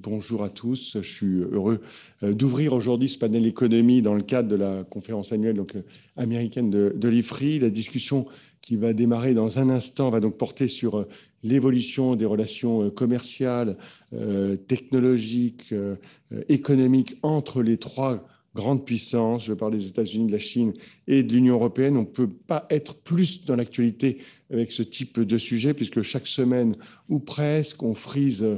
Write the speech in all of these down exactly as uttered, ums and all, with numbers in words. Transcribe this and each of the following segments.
bonjour à tous. Je suis heureux d'ouvrir aujourd'hui ce panel économie dans le cadre de la conférence annuelle donc, américaine de, de l'I F R I. La discussion qui va démarrer dans un instant va donc porter sur l'évolution des relations commerciales, euh, technologiques, euh, économiques entre les trois grandes puissances. Je parle des États-Unis, de la Chine et de l'Union européenne. On ne peut pas être plus dans l'actualité avec ce type de sujet, puisque chaque semaine, ou presque, on frise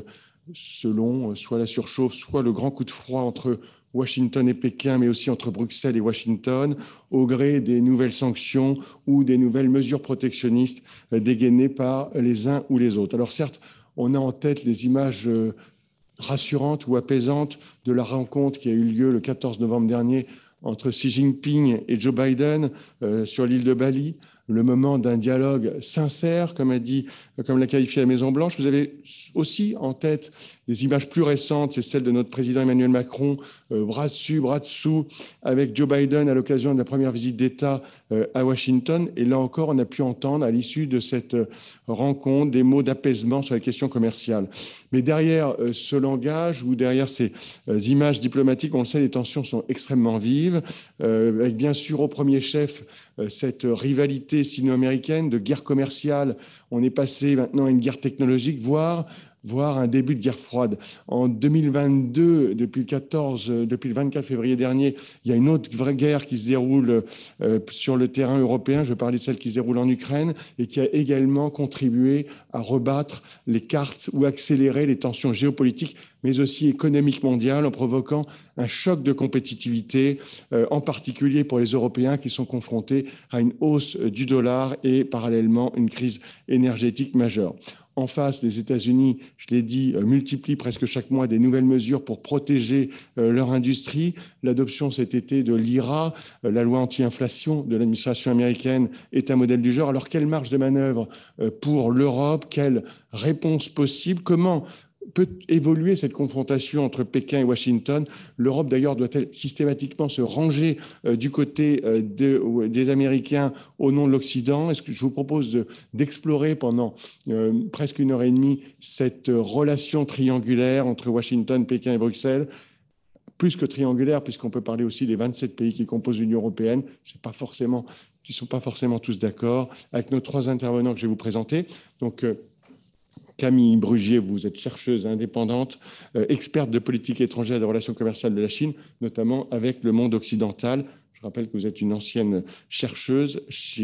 selon soit la surchauffe, soit le grand coup de froid entre Washington et Pékin, mais aussi entre Bruxelles et Washington, au gré des nouvelles sanctions ou des nouvelles mesures protectionnistes dégainées par les uns ou les autres. Alors certes, on a en tête les images rassurante ou apaisante de la rencontre qui a eu lieu le quatorze novembre dernier entre Xi Jinping et Joe Biden euh, sur l'île de Bali, le moment d'un dialogue sincère, comme a dit, comme l'a qualifié la Maison-Blanche. Vous avez aussi en tête des images plus récentes, c'est celle de notre président Emmanuel Macron, euh, bras dessus, bras dessous, avec Joe Biden à l'occasion de la première visite d'État euh, à Washington. Et là encore, on a pu entendre à l'issue de cette euh, rencontre des mots d'apaisement sur les questions commerciales. Mais derrière euh, ce langage ou derrière ces euh, images diplomatiques, on le sait, les tensions sont extrêmement vives, euh, avec bien sûr au premier chef euh, cette rivalité sino-américaine de guerre commerciale. On est passé maintenant à une guerre technologique, voire voire un début de guerre froide. En deux mille vingt-deux, depuis le quatorze, depuis le vingt-quatre février dernier, il y a une autre vraie guerre qui se déroule euh, sur le terrain européen. Je vais parler de celle qui se déroule en Ukraine et qui a également contribué à rebattre les cartes ou accélérer les tensions géopolitiques, mais aussi économiques mondiales, en provoquant un choc de compétitivité, euh, en particulier pour les Européens qui sont confrontés à une hausse du dollar et parallèlement une crise énergétique majeure. En face, les États-Unis, je l'ai dit, multiplient presque chaque mois des nouvelles mesures pour protéger euh, leur industrie. L'adoption cet été de l'I R A, euh, la loi anti-inflation de l'administration américaine, est un modèle du genre. Alors, quelle marge de manœuvre euh, pour l'Europe? Quelle réponse possible? Comment peut évoluer cette confrontation entre Pékin et Washington? L'Europe, d'ailleurs, doit-elle systématiquement se ranger euh, du côté euh, de, des Américains au nom de l'Occident? Est-ce que je vous propose de, d'explorer pendant euh, presque une heure et demie cette euh, relation triangulaire entre Washington, Pékin et Bruxelles? Plus que triangulaire, puisqu'on peut parler aussi des vingt-sept pays qui composent l'Union européenne. C'est pas forcément, ils ne sont pas forcément tous d'accord, avec nos trois intervenants que je vais vous présenter. Donc, euh, Camille Brugier, vous êtes chercheuse indépendante, euh, experte de politique étrangère et des relations commerciales de la Chine, notamment avec le monde occidental. Je rappelle que vous êtes une ancienne chercheuse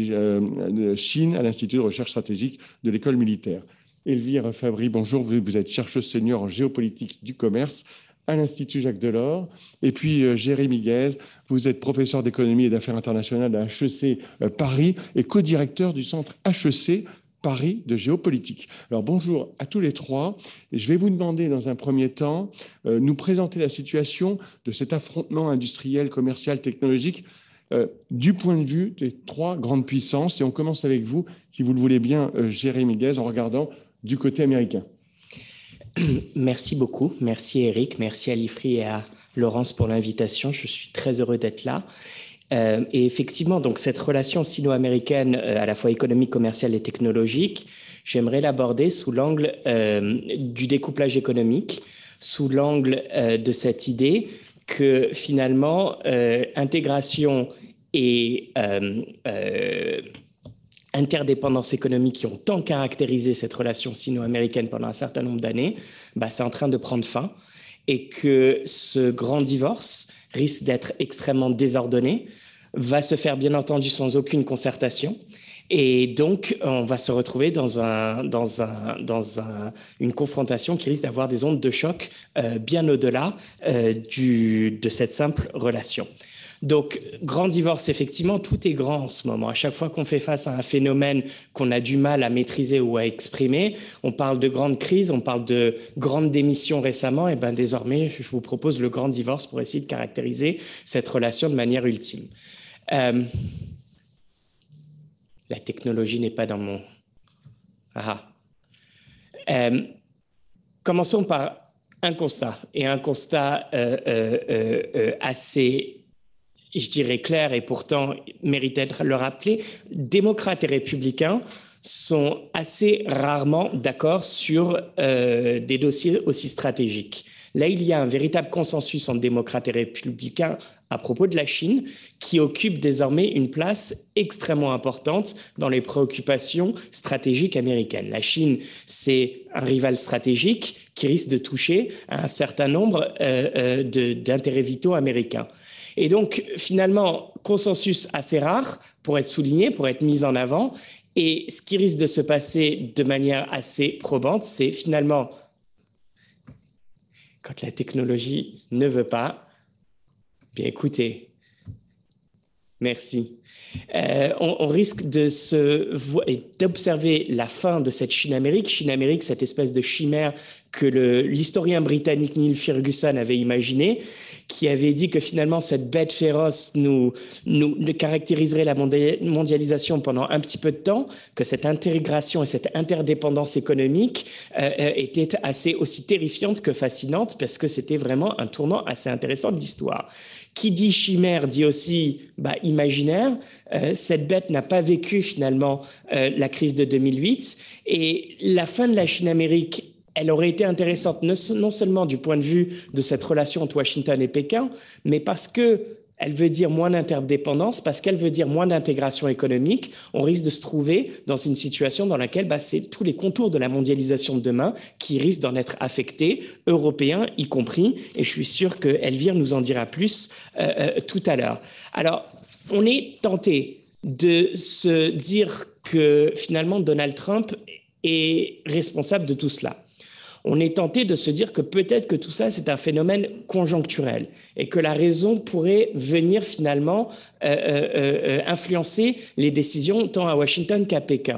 de Chine à l'Institut de recherche stratégique de l'école militaire. Elvire Favry, bonjour, vous êtes chercheuse senior en géopolitique du commerce à l'Institut Jacques Delors. Et puis euh, Jérémy Guèze, vous êtes professeur d'économie et d'affaires internationales à H E C euh, Paris et co-directeur du centre H E C Paris de géopolitique. Alors bonjour à tous les trois. Et je vais vous demander dans un premier temps euh, nous présenter la situation de cet affrontement industriel, commercial, technologique euh, du point de vue des trois grandes puissances. Et on commence avec vous, si vous le voulez bien, euh, Jérémy Guèze, en regardant du côté américain. Merci beaucoup. Merci Eric. Merci à l'I F R I et à Laurence pour l'invitation. Je suis très heureux d'être là. Euh, et effectivement, donc cette relation sino-américaine, euh, à la fois économique, commerciale et technologique, j'aimerais l'aborder sous l'angle euh, du découplage économique, sous l'angle euh, de cette idée que finalement, euh, intégration et euh, euh, interdépendance économique qui ont tant caractérisé cette relation sino-américaine pendant un certain nombre d'années, bah, c'est en train de prendre fin et que ce grand divorce risque d'être extrêmement désordonné, va se faire bien entendu sans aucune concertation. Et donc, on va se retrouver dans, un, dans, un, dans un, une confrontation qui risque d'avoir des ondes de choc euh, bien au-delà euh, du, de cette simple relation. Donc, grand divorce, effectivement, tout est grand en ce moment. À chaque fois qu'on fait face à un phénomène qu'on a du mal à maîtriser ou à exprimer, on parle de grande crise, on parle de grande démission récemment, et bien désormais, je vous propose le grand divorce pour essayer de caractériser cette relation de manière ultime. Euh, la technologie n'est pas dans mon... Ah. Euh, commençons par un constat, et un constat euh, euh, euh, assez... je dirais clair et pourtant mérite d'être le rappeler, démocrates et républicains sont assez rarement d'accord sur euh, des dossiers aussi stratégiques. Là, il y a un véritable consensus entre démocrates et républicains à propos de la Chine, qui occupe désormais une place extrêmement importante dans les préoccupations stratégiques américaines. La Chine, c'est un rival stratégique qui risque de toucher à un certain nombre euh, euh, d'intérêts vitaux américains. Et donc, finalement, consensus assez rare pour être souligné, pour être mis en avant. Et ce qui risque de se passer de manière assez probante, c'est finalement, quand la technologie ne veut pas, bien écoutez, merci. Euh, on, on risque de se d'observer la fin de cette Chine-Amérique. Chine-Amérique, cette espèce de chimère que l'historien britannique Neil Ferguson avait imaginé, qui avait dit que finalement cette bête féroce nous, nous, nous caractériserait la mondialisation pendant un petit peu de temps, que cette intégration et cette interdépendance économique euh, était assez aussi terrifiante que fascinante, parce que c'était vraiment un tournant assez intéressant de l'histoire. Qui dit chimère dit aussi bah, imaginaire. Euh, cette bête n'a pas vécu finalement euh, la crise de deux mille huit, et la fin de la Chine-Amérique, elle aurait été intéressante non seulement du point de vue de cette relation entre Washington et Pékin, mais parce qu'elle veut dire moins d'interdépendance, parce qu'elle veut dire moins d'intégration économique. On risque de se trouver dans une situation dans laquelle bah, c'est tous les contours de la mondialisation de demain qui risquent d'en être affectés, européens y compris, et je suis sûr qu'Elvire nous en dira plus euh, euh, tout à l'heure. Alors, on est tenté de se dire que finalement Donald Trump est responsable de tout cela. On est tenté de se dire que peut-être que tout ça, c'est un phénomène conjoncturel et que la raison pourrait venir finalement euh, euh, euh, influencer les décisions tant à Washington qu'à Pékin.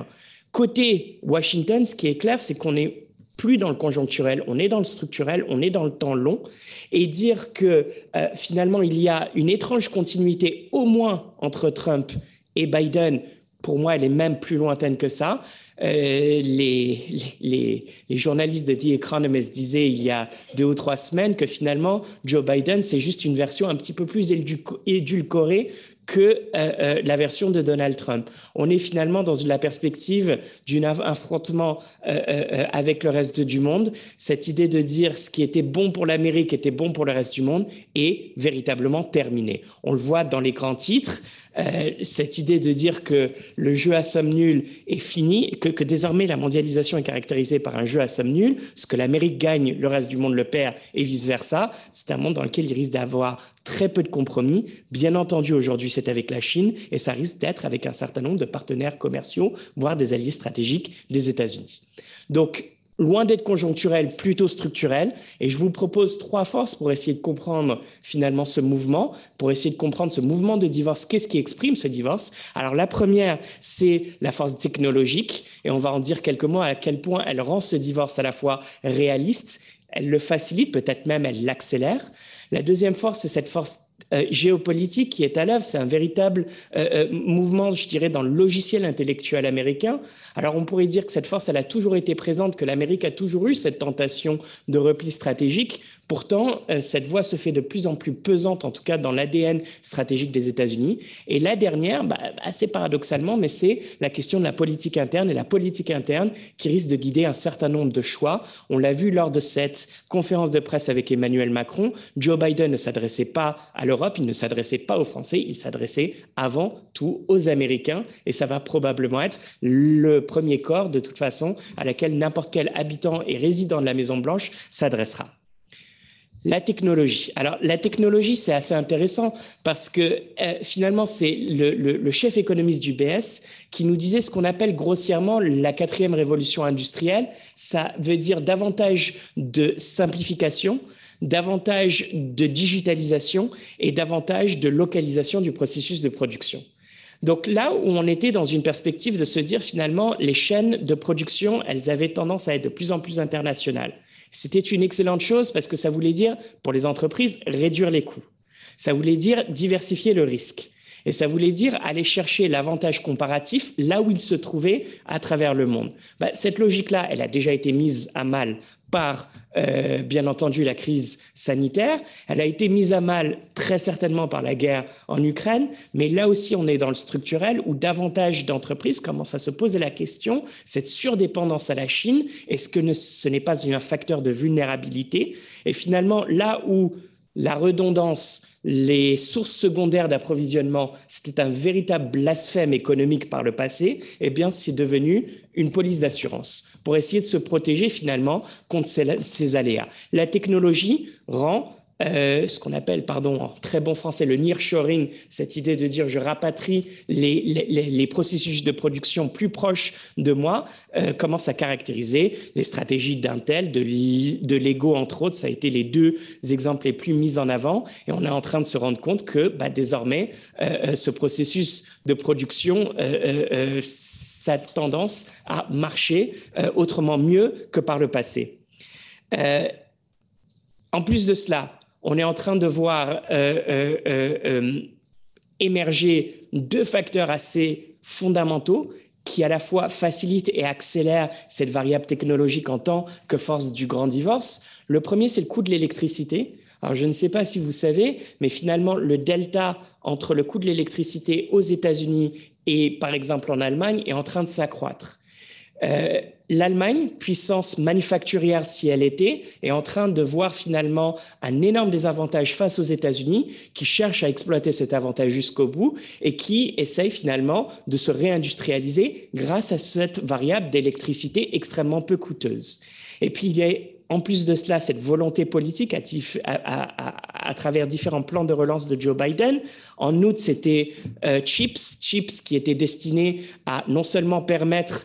Côté Washington, ce qui est clair, c'est qu'on n'est plus dans le conjoncturel, on est dans le structurel, on est dans le temps long. Et dire que euh, finalement, il y a une étrange continuité au moins entre Trump et Biden, pour moi, elle est même plus lointaine que ça. Euh, les, les, les journalistes de The Economist disaient il y a deux ou trois semaines que finalement, Joe Biden, c'est juste une version un petit peu plus édulcorée que euh, euh, la version de Donald Trump. On est finalement dans la perspective d'un affrontement euh, euh, avec le reste du monde. Cette idée de dire ce qui était bon pour l'Amérique était bon pour le reste du monde est véritablement terminée. On le voit dans les grands titres. Euh, cette idée de dire que le jeu à somme nulle est fini, que, que désormais la mondialisation est caractérisée par un jeu à somme nulle, ce que l'Amérique gagne, le reste du monde le perd et vice-versa, c'est un monde dans lequel il risque d'avoir très peu de compromis. Bien entendu, aujourd'hui, c'est avec la Chine et ça risque d'être avec un certain nombre de partenaires commerciaux, voire des alliés stratégiques des États-Unis. Donc, loin d'être conjoncturel, plutôt structurel. Et je vous propose trois forces pour essayer de comprendre finalement ce mouvement, pour essayer de comprendre ce mouvement de divorce. Qu'est-ce qui exprime ce divorce? Alors la première, c'est la force technologique. Et on va en dire quelques mots à quel point elle rend ce divorce à la fois réaliste, elle le facilite, peut-être même elle l'accélère. La deuxième force, c'est cette force Euh, géopolitique qui est à l'œuvre. C'est un véritable euh, euh, mouvement, je dirais, dans le logiciel intellectuel américain. Alors, on pourrait dire que cette force, elle a toujours été présente, que l'Amérique a toujours eu cette tentation de repli stratégique. Pourtant, euh, cette voie se fait de plus en plus pesante, en tout cas dans l'A D N stratégique des États-Unis. Et la dernière, bah, assez paradoxalement, mais c'est la question de la politique interne et la politique interne qui risque de guider un certain nombre de choix. On l'a vu lors de cette conférence de presse avec Emmanuel Macron. Joe Biden ne s'adressait pas à l'Europe, il ne s'adressait pas aux Français, il s'adressait avant tout aux Américains. Et ça va probablement être le premier corps, de toute façon, à laquelle n'importe quel habitant et résident de la Maison-Blanche s'adressera. La technologie. Alors, la technologie, c'est assez intéressant parce que euh, finalement, c'est le, le, le chef économiste du B S qui nous disait ce qu'on appelle grossièrement la quatrième révolution industrielle. Ça veut dire davantage de simplification, davantage de digitalisation et davantage de localisation du processus de production. Donc là où on était dans une perspective de se dire finalement les chaînes de production, elles avaient tendance à être de plus en plus internationales. C'était une excellente chose parce que ça voulait dire pour les entreprises réduire les coûts. Ça voulait dire diversifier le risque. Et ça voulait dire aller chercher l'avantage comparatif là où il se trouvait à travers le monde. Bah, cette logique-là, elle a déjà été mise à mal par, euh, bien entendu, la crise sanitaire. Elle a été mise à mal très certainement par la guerre en Ukraine, mais là aussi, on est dans le structurel où davantage d'entreprises commencent à se poser la question, cette surdépendance à la Chine, est-ce que ne, ce n'est pas un facteur de vulnérabilité? Et finalement, là où la redondance, les sources secondaires d'approvisionnement, c'était un véritable blasphème économique par le passé, eh bien, c'est devenu une police d'assurance pour essayer de se protéger finalement contre ces, ces aléas. La technologie rend Euh, ce qu'on appelle, pardon, en très bon français, le nearshoring, cette idée de dire je rapatrie les, les, les processus de production plus proches de moi, euh, commence à caractériser les stratégies d'Intel, de, de Lego, entre autres. Ça a été les deux exemples les plus mis en avant. Et on est en train de se rendre compte que bah, désormais, euh, ce processus de production, euh, euh, ça a tendance à marcher euh, autrement mieux que par le passé. Euh, en plus de cela, on est en train de voir euh, euh, euh, émerger deux facteurs assez fondamentaux qui à la fois facilitent et accélèrent cette variable technologique en tant que force du grand divorce. Le premier, c'est le coût de l'électricité. Alors, je ne sais pas si vous savez, mais finalement, le delta entre le coût de l'électricité aux États-Unis et, par exemple, en Allemagne, est en train de s'accroître. Euh, L'Allemagne, puissance manufacturière si elle était, est en train de voir finalement un énorme désavantage face aux États-Unis qui cherchent à exploiter cet avantage jusqu'au bout et qui essayent finalement de se réindustrialiser grâce à cette variable d'électricité extrêmement peu coûteuse. Et puis il y a en plus de cela, cette volonté politique à, à, à, à travers différents plans de relance de Joe Biden. En août, c'était euh, CHIPS, CHIPS qui était destiné à non seulement permettre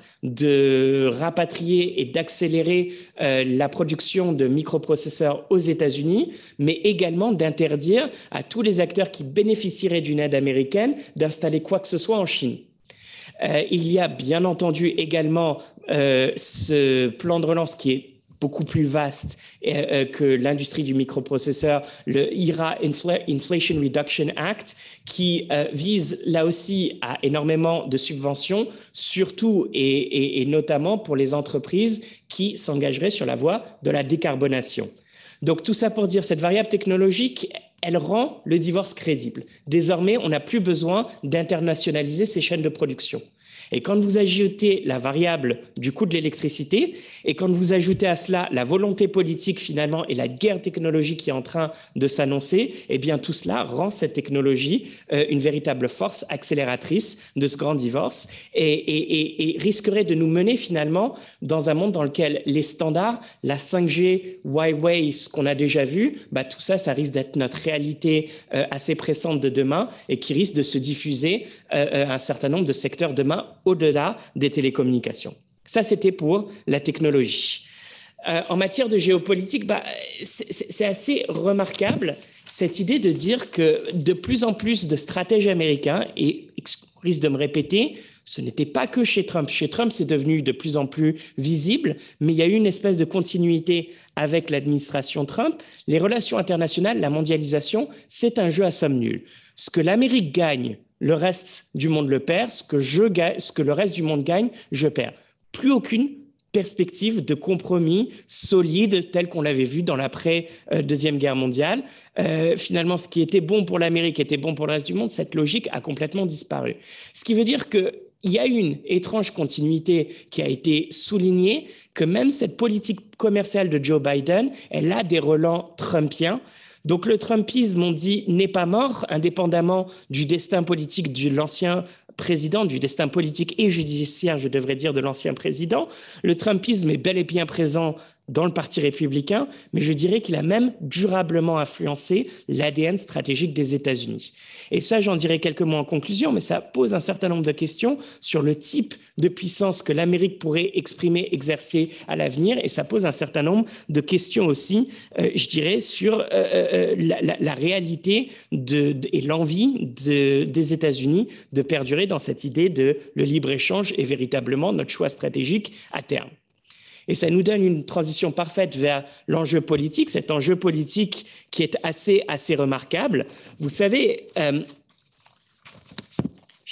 de rapatrier et d'accélérer euh, la production de microprocesseurs aux États-Unis, mais également d'interdire à tous les acteurs qui bénéficieraient d'une aide américaine d'installer quoi que ce soit en Chine. Euh, il y a bien entendu également euh, ce plan de relance qui est beaucoup plus vaste euh, que l'industrie du microprocesseur, le I R A, Infl- Inflation Reduction Act, qui euh, vise là aussi à énormément de subventions, surtout et, et, et notamment pour les entreprises qui s'engageraient sur la voie de la décarbonation. Donc tout ça pour dire, cette variable technologique, elle rend le divorce crédible. Désormais, on n'a plus besoin d'internationaliser ces chaînes de production. Et quand vous ajoutez la variable du coût de l'électricité, et quand vous ajoutez à cela la volonté politique finalement et la guerre technologique qui est en train de s'annoncer, eh bien tout cela rend cette technologie euh, une véritable force accélératrice de ce grand divorce et, et, et, et risquerait de nous mener finalement dans un monde dans lequel les standards, la cinq G, Huawei, ce qu'on a déjà vu, bah, tout ça, ça risque d'être notre réalité euh, assez pressante de demain et qui risque de se diffuser euh, un certain nombre de secteurs demain au-delà des télécommunications. Ça, c'était pour la technologie. Euh, en matière de géopolitique, bah, c'est assez remarquable cette idée de dire que de plus en plus de stratèges américains, et je risque de me répéter, ce n'était pas que chez Trump. Chez Trump, c'est devenu de plus en plus visible, mais il y a eu une espèce de continuité avec l'administration Trump. Les relations internationales, la mondialisation, c'est un jeu à somme nulle. Ce que l'Amérique gagne, le reste du monde le perd. Ce que, je gagne, ce que le reste du monde gagne, je perds. Plus aucune perspective de compromis solide tel qu'on l'avait vu dans l'après-deuxième guerre mondiale. Euh, finalement, ce qui était bon pour l'Amérique était bon pour le reste du monde. Cette logique a complètement disparu. Ce qui veut dire que il y a une étrange continuité qui a été soulignée, que même cette politique commerciale de Joe Biden, elle a des relents trumpiens. Donc le Trumpisme, on dit, n'est pas mort, indépendamment du destin politique de l'ancien président, du destin politique et judiciaire, je devrais dire, de l'ancien président. Le Trumpisme est bel et bien présent dans le Parti républicain, mais je dirais qu'il a même durablement influencé l'A D N stratégique des États-Unis. Et ça, j'en dirai quelques mots en conclusion, mais ça pose un certain nombre de questions sur le type de puissance que l'Amérique pourrait exprimer, exercer à l'avenir, et ça pose un certain nombre de questions aussi, euh, je dirais, sur euh, euh, la, la, la réalité de, de, et l'envie de, des États-Unis de perdurer dans cette idée de le libre-échange est véritablement notre choix stratégique à terme. Et ça nous donne une transition parfaite vers l'enjeu politique, cet enjeu politique qui est assez, assez remarquable. Vous savez, euh,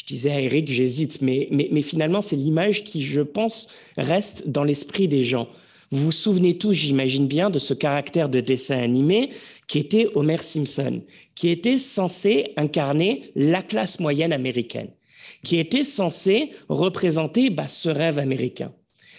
disais à Eric, j'hésite, mais, mais, mais finalement, c'est l'image qui, je pense, reste dans l'esprit des gens. Vous vous souvenez tous, j'imagine bien, de ce caractère de dessin animé qui était Homer Simpson, qui était censé incarner la classe moyenne américaine, qui était censé représenter bah, ce rêve américain.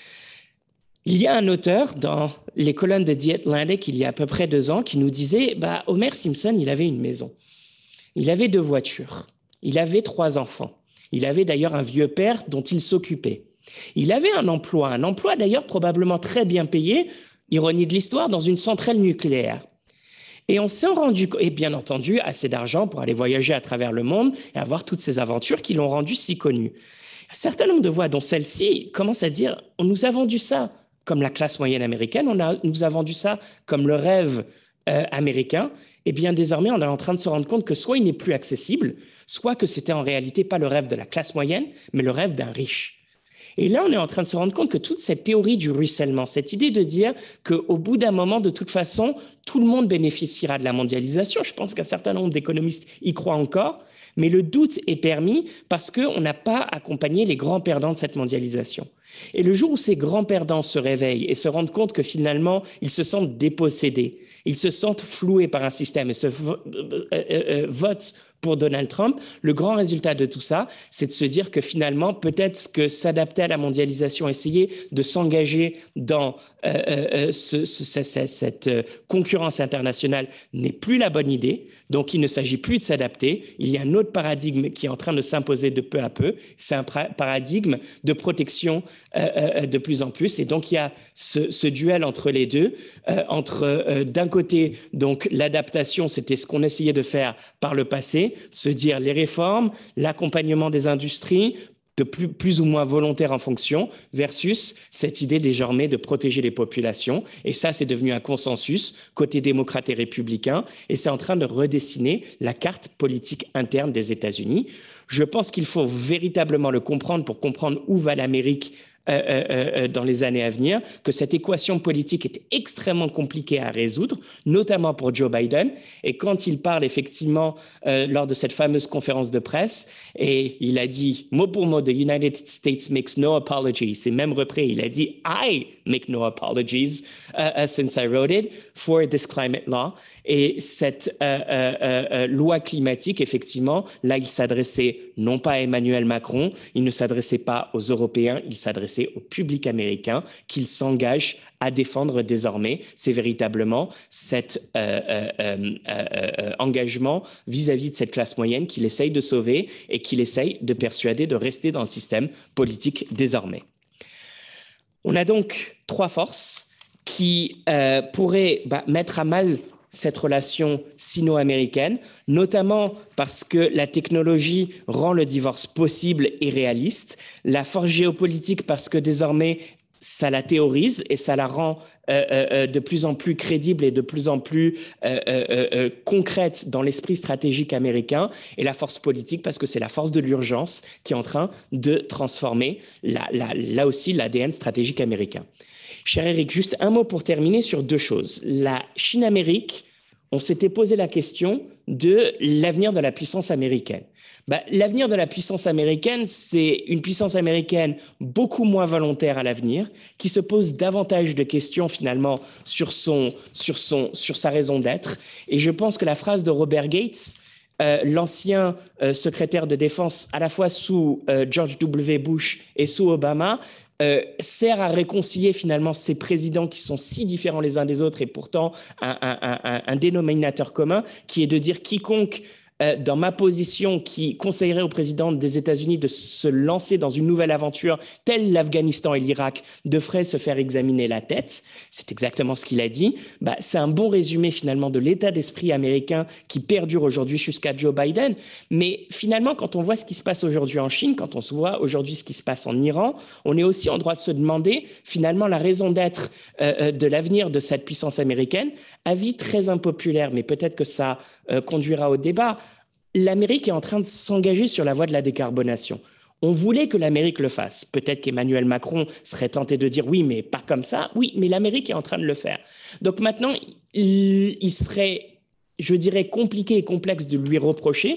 Il y a un auteur dans les colonnes de The Atlantic, il y a à peu près deux ans, qui nous disait bah, Homer Simpson, il avait une maison, il avait deux voitures, il avait trois enfants, il avait d'ailleurs un vieux père dont il s'occupait. Il avait un emploi, un emploi d'ailleurs probablement très bien payé, ironie de l'histoire, dans une centrale nucléaire. Et on s'est rendu, et bien entendu, assez d'argent pour aller voyager à travers le monde et avoir toutes ces aventures qui l'ont rendu si connu. Un certain nombre de voix, dont celle-ci, commencent à dire on nous a vendu ça comme la classe moyenne américaine, on a, nous a vendu ça comme le rêve euh, américain. Et bien désormais, on est en train de se rendre compte que soit il n'est plus accessible, soit que c'était en réalité pas le rêve de la classe moyenne, mais le rêve d'un riche. Et là, on est en train de se rendre compte que toute cette théorie du ruissellement, cette idée de dire qu'au bout d'un moment, de toute façon, tout le monde bénéficiera de la mondialisation, je pense qu'un certain nombre d'économistes y croient encore, mais le doute est permis parce qu'on n'a pas accompagné les grands perdants de cette mondialisation. Et le jour où ces grands perdants se réveillent et se rendent compte que finalement, ils se sentent dépossédés, ils se sentent floués par un système et se vo- euh, euh, euh, votent pour Donald Trump, le grand résultat de tout ça, c'est de se dire que finalement, peut-être que s'adapter à la mondialisation, essayer de s'engager dans euh, euh, ce, ce, cette, cette concurrence internationale n'est plus la bonne idée. Donc, il ne s'agit plus de s'adapter. Il y a un autre paradigme qui est en train de s'imposer de peu à peu. C'est un paradigme de protection euh, euh, de plus en plus. Et donc, il y a ce, ce duel entre les deux, euh, entre euh, d'un côté, donc l'adaptation, c'était ce qu'on essayait de faire par le passé, se dire les réformes, l'accompagnement des industries, de plus, plus ou moins volontaire en fonction, versus cette idée désormais de protéger les populations. Et ça, c'est devenu un consensus côté démocrate et républicain, et c'est en train de redessiner la carte politique interne des États-Unis. Je pense qu'il faut véritablement le comprendre pour comprendre où va l'Amérique Euh, euh, dans les années à venir, que cette équation politique est extrêmement compliquée à résoudre, notamment pour Joe Biden. Et quand il parle effectivement euh, lors de cette fameuse conférence de presse, et il a dit mot pour mot, the United States makes no apologies. C'est même repris, il a dit I make no apologies uh, uh, since I wrote it for this climate law. Et cette euh, euh, euh, loi climatique, effectivement, là, il s'adressait non pas à Emmanuel Macron, il ne s'adressait pas aux Européens, il s'adressait au public américain qu'il s'engage à défendre désormais. C'est véritablement cet euh, euh, euh, euh, engagement vis-à-vis de cette classe moyenne qu'il essaye de sauver et qu'il essaye de persuader de rester dans le système politique désormais. On a donc trois forces qui euh, pourraient bah, mettre à mal cette relation sino-américaine, notamment parce que la technologie rend le divorce possible et réaliste, la force géopolitique parce que désormais ça la théorise et ça la rend euh, euh, de plus en plus crédible et de plus en plus euh, euh, euh, concrète dans l'esprit stratégique américain, et la force politique parce que c'est la force de l'urgence qui est en train de transformer la, la, là aussi l'A D N stratégique américain. Cher Eric, juste un mot pour terminer sur deux choses. La Chine-Amérique, on s'était posé la question de l'avenir de la puissance américaine. Ben, l'avenir de la puissance américaine, c'est une puissance américaine beaucoup moins volontaire à l'avenir, qui se pose davantage de questions finalement sur, son, sur, son, sur sa raison d'être. Et je pense que la phrase de Robert Gates, Euh, l'ancien euh, secrétaire de défense à la fois sous euh, George W. Bush et sous Obama, euh, sert à réconcilier finalement ces présidents qui sont si différents les uns des autres et pourtant un, un, un, un dénominateur commun qui est de dire quiconque euh, dans ma position qui conseillerait au président des États-Unis de se lancer dans une nouvelle aventure telle l'Afghanistan et l'Irak devrait se faire examiner la tête. C'est exactement ce qu'il a dit. Bah, c'est un bon résumé finalement de l'état d'esprit américain qui perdure aujourd'hui jusqu'à Joe Biden. Mais finalement, quand on voit ce qui se passe aujourd'hui en Chine, quand on se voit aujourd'hui ce qui se passe en Iran, on est aussi en droit de se demander finalement la raison d'être euh, de l'avenir de cette puissance américaine. Avis très impopulaire, mais peut-être que ça euh, conduira au débat. L'Amérique est en train de s'engager sur la voie de la décarbonation. On voulait que l'Amérique le fasse. Peut-être qu'Emmanuel Macron serait tenté de dire oui, mais pas comme ça. Oui, mais l'Amérique est en train de le faire. Donc maintenant, il, il serait, je dirais, compliqué et complexe de lui reprocher.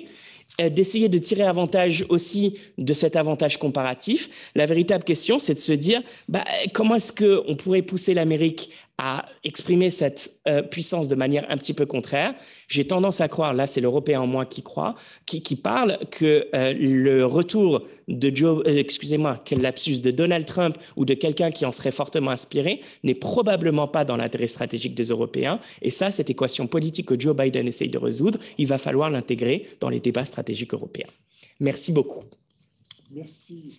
euh, d'essayer de tirer avantage aussi de cet avantage comparatif. La véritable question, c'est de se dire bah, comment est-ce qu'on pourrait pousser l'Amérique à exprimer cette euh, puissance de manière un petit peu contraire. J'ai tendance à croire, là c'est l'Européen en moi qui croit, qui, qui parle que euh, le retour de Joe, euh, excusez-moi, quel lapsus, de Donald Trump ou de quelqu'un qui en serait fortement inspiré n'est probablement pas dans l'intérêt stratégique des Européens. Et ça, cette équation politique que Joe Biden essaye de résoudre, il va falloir l'intégrer dans les débats stratégiques européens. Merci beaucoup. Merci.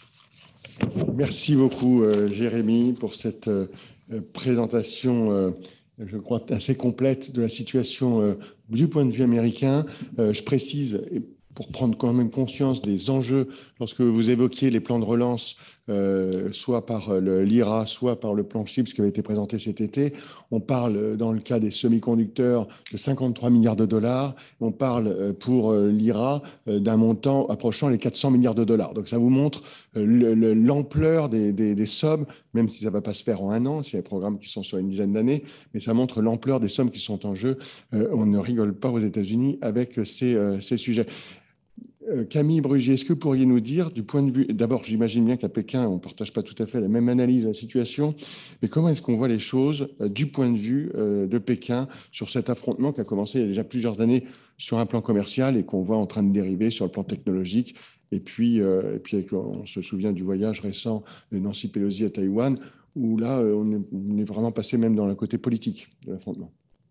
Merci beaucoup, euh, Jérémy, pour cette euh, présentation, euh, je crois, assez complète de la situation euh, du point de vue américain. Euh, je précise, pour prendre quand même conscience des enjeux, lorsque vous évoquiez les plans de relance, euh, soit par l'I R A, soit par le plan CHIPS qui avait été présenté cet été, on parle, dans le cas des semi-conducteurs, de cinquante-trois milliards de dollars. On parle, pour l'I R A, d'un montant approchant les quatre cents milliards de dollars. Donc ça vous montre l'ampleur des, des, des sommes, même si ça ne va pas se faire en un an, c'est des programmes qui sont sur une dizaine d'années, mais ça montre l'ampleur des sommes qui sont en jeu. Euh, on ne rigole pas aux États-Unis avec ces, euh, ces sujets. Camille Brugier, est-ce que vous pourriez nous dire, du point de vue, d'abord j'imagine bien qu'à Pékin, on ne partage pas tout à fait la même analyse de la situation, mais comment est-ce qu'on voit les choses euh, du point de vue euh, de Pékin sur cet affrontement qui a commencé il y a déjà plusieurs années sur un plan commercial et qu'on voit en train de dériver sur le plan technologique, et puis, euh, et puis avec, on se souvient du voyage récent de Nancy Pelosi à Taïwan, où là on est, on est vraiment passé même dans le côté politique de l'affrontement.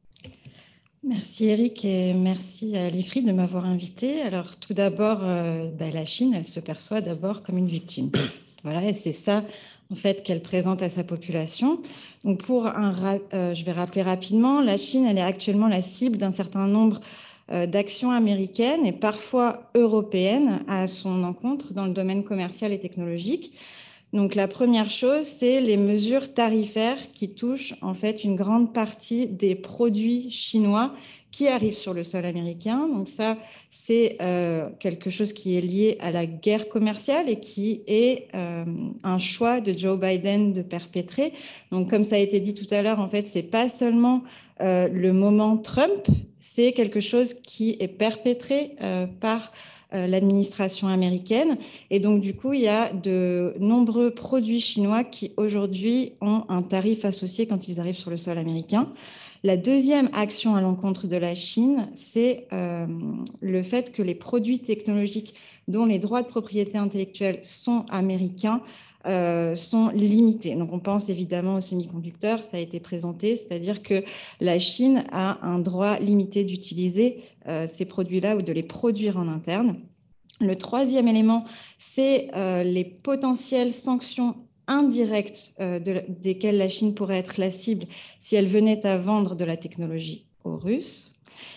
Merci Eric et merci à l'I F R I de m'avoir invité. Alors tout d'abord, euh, ben, la Chine, elle se perçoit d'abord comme une victime. Voilà, et c'est ça en fait qu'elle présente à sa population. Donc pour un, euh, je vais rappeler rapidement, la Chine, elle est actuellement la cible d'un certain nombre euh, d'actions américaines et parfois européennes à son encontre dans le domaine commercial et technologique. Donc, la première chose, c'est les mesures tarifaires qui touchent en fait une grande partie des produits chinois qui arrivent sur le sol américain. Donc ça, c'est euh, quelque chose qui est lié à la guerre commerciale et qui est euh, un choix de Joe Biden de perpétrer. Donc, comme ça a été dit tout à l'heure, en fait, c'est pas seulement euh, le moment Trump, c'est quelque chose qui est perpétré euh, par l'administration américaine. Et donc, du coup, il y a de nombreux produits chinois qui, aujourd'hui, ont un tarif associé quand ils arrivent sur le sol américain. La deuxième action à l'encontre de la Chine, c'est euh, le fait que les produits technologiques dont les droits de propriété intellectuelle sont américains Euh, sont limités. Donc, on pense évidemment aux semi-conducteurs, ça a été présenté, c'est-à-dire que la Chine a un droit limité d'utiliser euh, ces produits-là ou de les produire en interne. Le troisième élément, c'est euh, les potentielles sanctions indirectes euh, de, desquelles la Chine pourrait être la cible si elle venait à vendre de la technologie aux Russes.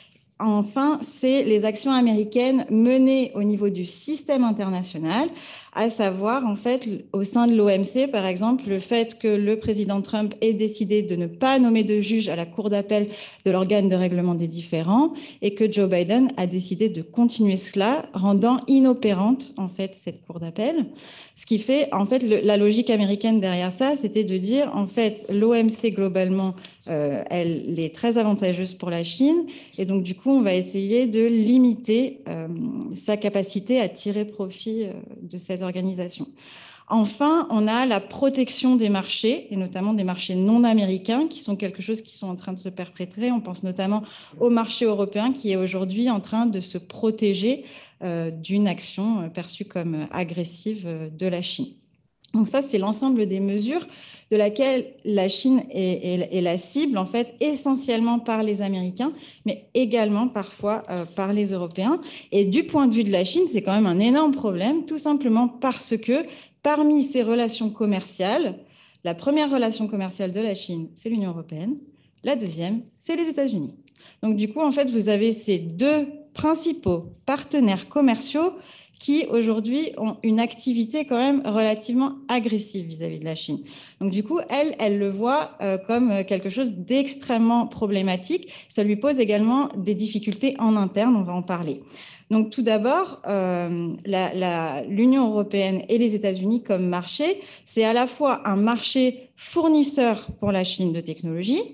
Enfin, c'est les actions américaines menées au niveau du système international, à savoir, en fait, au sein de l'O M C, par exemple, le fait que le président Trump ait décidé de ne pas nommer de juge à la cour d'appel de l'organe de règlement des différends et que Joe Biden a décidé de continuer cela, rendant inopérante, en fait, cette cour d'appel. Ce qui fait, en fait, le, la logique américaine derrière ça, c'était de dire, en fait, l'O M C, globalement, euh, elle est très avantageuse pour la Chine et donc, du coup, on va essayer de limiter euh, sa capacité à tirer profit euh, de cette organisation. Enfin, on a la protection des marchés, et notamment des marchés non américains, qui sont quelque chose qui sont en train de se perpétrer. On pense notamment au marché européen qui est aujourd'hui en train de se protéger euh, d'une action perçue comme agressive de la Chine. Donc ça, c'est l'ensemble des mesures de laquelle la Chine est, est, est la cible, en fait, essentiellement par les Américains, mais également parfois euh, par les Européens. Et du point de vue de la Chine, c'est quand même un énorme problème, tout simplement parce que parmi ces relations commerciales, la première relation commerciale de la Chine, c'est l'Union européenne. La deuxième, c'est les États-Unis. Donc du coup, en fait, vous avez ces deux principaux partenaires commerciaux qui aujourd'hui ont une activité quand même relativement agressive vis-à-vis de la Chine. Donc du coup, elle, elle le voit euh, comme quelque chose d'extrêmement problématique. Ça lui pose également des difficultés en interne, on va en parler. Donc tout d'abord, euh, la, la, l'Union européenne et les États-Unis comme marché, c'est à la fois un marché fournisseur pour la Chine de technologie,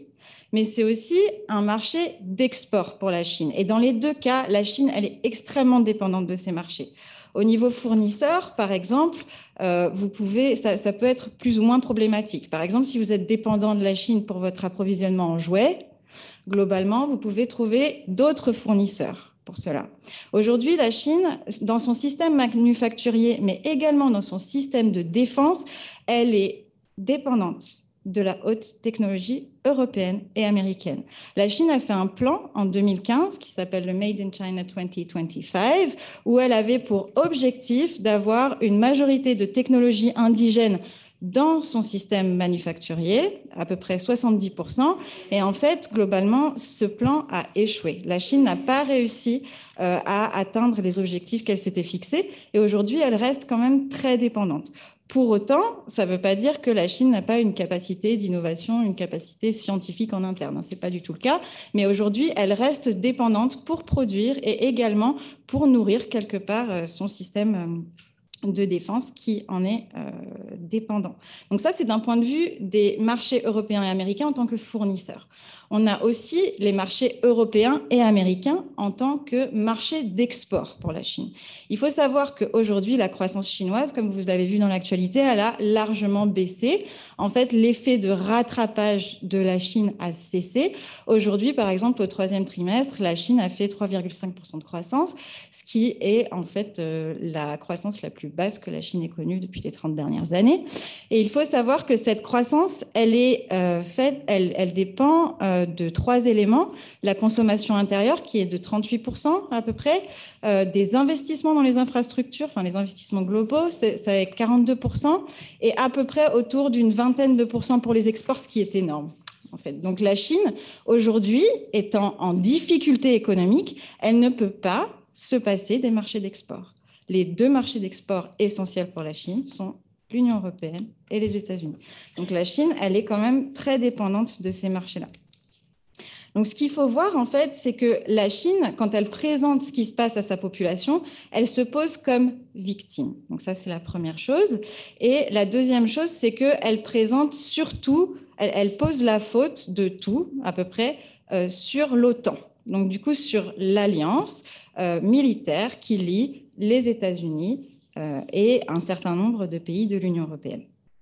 mais c'est aussi un marché d'export pour la Chine. Et dans les deux cas, la Chine, elle est extrêmement dépendante de ces marchés. Au niveau fournisseur, par exemple, euh, vous pouvez, ça, ça peut être plus ou moins problématique. Par exemple, si vous êtes dépendant de la Chine pour votre approvisionnement en jouets, globalement, vous pouvez trouver d'autres fournisseurs pour cela. Aujourd'hui, la Chine, dans son système manufacturier, mais également dans son système de défense, elle est dépendante de la haute technologie européenne et américaine. La Chine a fait un plan en deux mille quinze qui s'appelle le Made in China deux mille vingt-cinq, où elle avait pour objectif d'avoir une majorité de technologies indigènes dans son système manufacturier, à peu près soixante-dix pour cent. Et en fait, globalement, ce plan a échoué. La Chine n'a pas réussi euh, à atteindre les objectifs qu'elle s'était fixés. Et aujourd'hui, elle reste quand même très dépendante. Pour autant, ça ne veut pas dire que la Chine n'a pas une capacité d'innovation, une capacité scientifique en interne. Ce n'est pas du tout le cas. Mais aujourd'hui, elle reste dépendante pour produire et également pour nourrir quelque part son système de défense qui en est euh, dépendant. Donc ça, c'est d'un point de vue des marchés européens et américains en tant que fournisseurs. On a aussi les marchés européens et américains en tant que marché d'export pour la Chine. Il faut savoir qu'aujourd'hui, la croissance chinoise, comme vous l'avez vu dans l'actualité, elle a largement baissé. En fait, l'effet de rattrapage de la Chine a cessé. Aujourd'hui, par exemple, au troisième trimestre, la Chine a fait trois virgule cinq pour cent de croissance, ce qui est en fait euh, la croissance la plus basse que la Chine ait connue depuis les trente dernières années. Et il faut savoir que cette croissance, elle est euh, faite, elle, elle dépend euh, de trois éléments. La consommation intérieure, qui est de trente-huit pour cent à peu près, euh, des investissements dans les infrastructures, enfin les investissements globaux, c'est, ça est quarante-deux pour cent, et à peu près autour d'une vingtaine de pourcents pour les exports, ce qui est énorme. En fait. Donc la Chine, aujourd'hui, étant en difficulté économique, elle ne peut pas se passer des marchés d'export. Les deux marchés d'export essentiels pour la Chine sont l'Union européenne et les États-Unis. Donc la Chine, elle est quand même très dépendante de ces marchés-là. Donc, ce qu'il faut voir, en fait, c'est que la Chine, quand elle présente ce qui se passe à sa population, elle se pose comme victime. Donc, ça, c'est la première chose. Et la deuxième chose, c'est qu'elle présente surtout, elle, elle pose la faute de tout, à peu près, euh, sur l'OTAN. Donc, du coup, sur l'alliance euh, militaire qui lie les États-Unis euh, et un certain nombre de pays de l'Union européenne.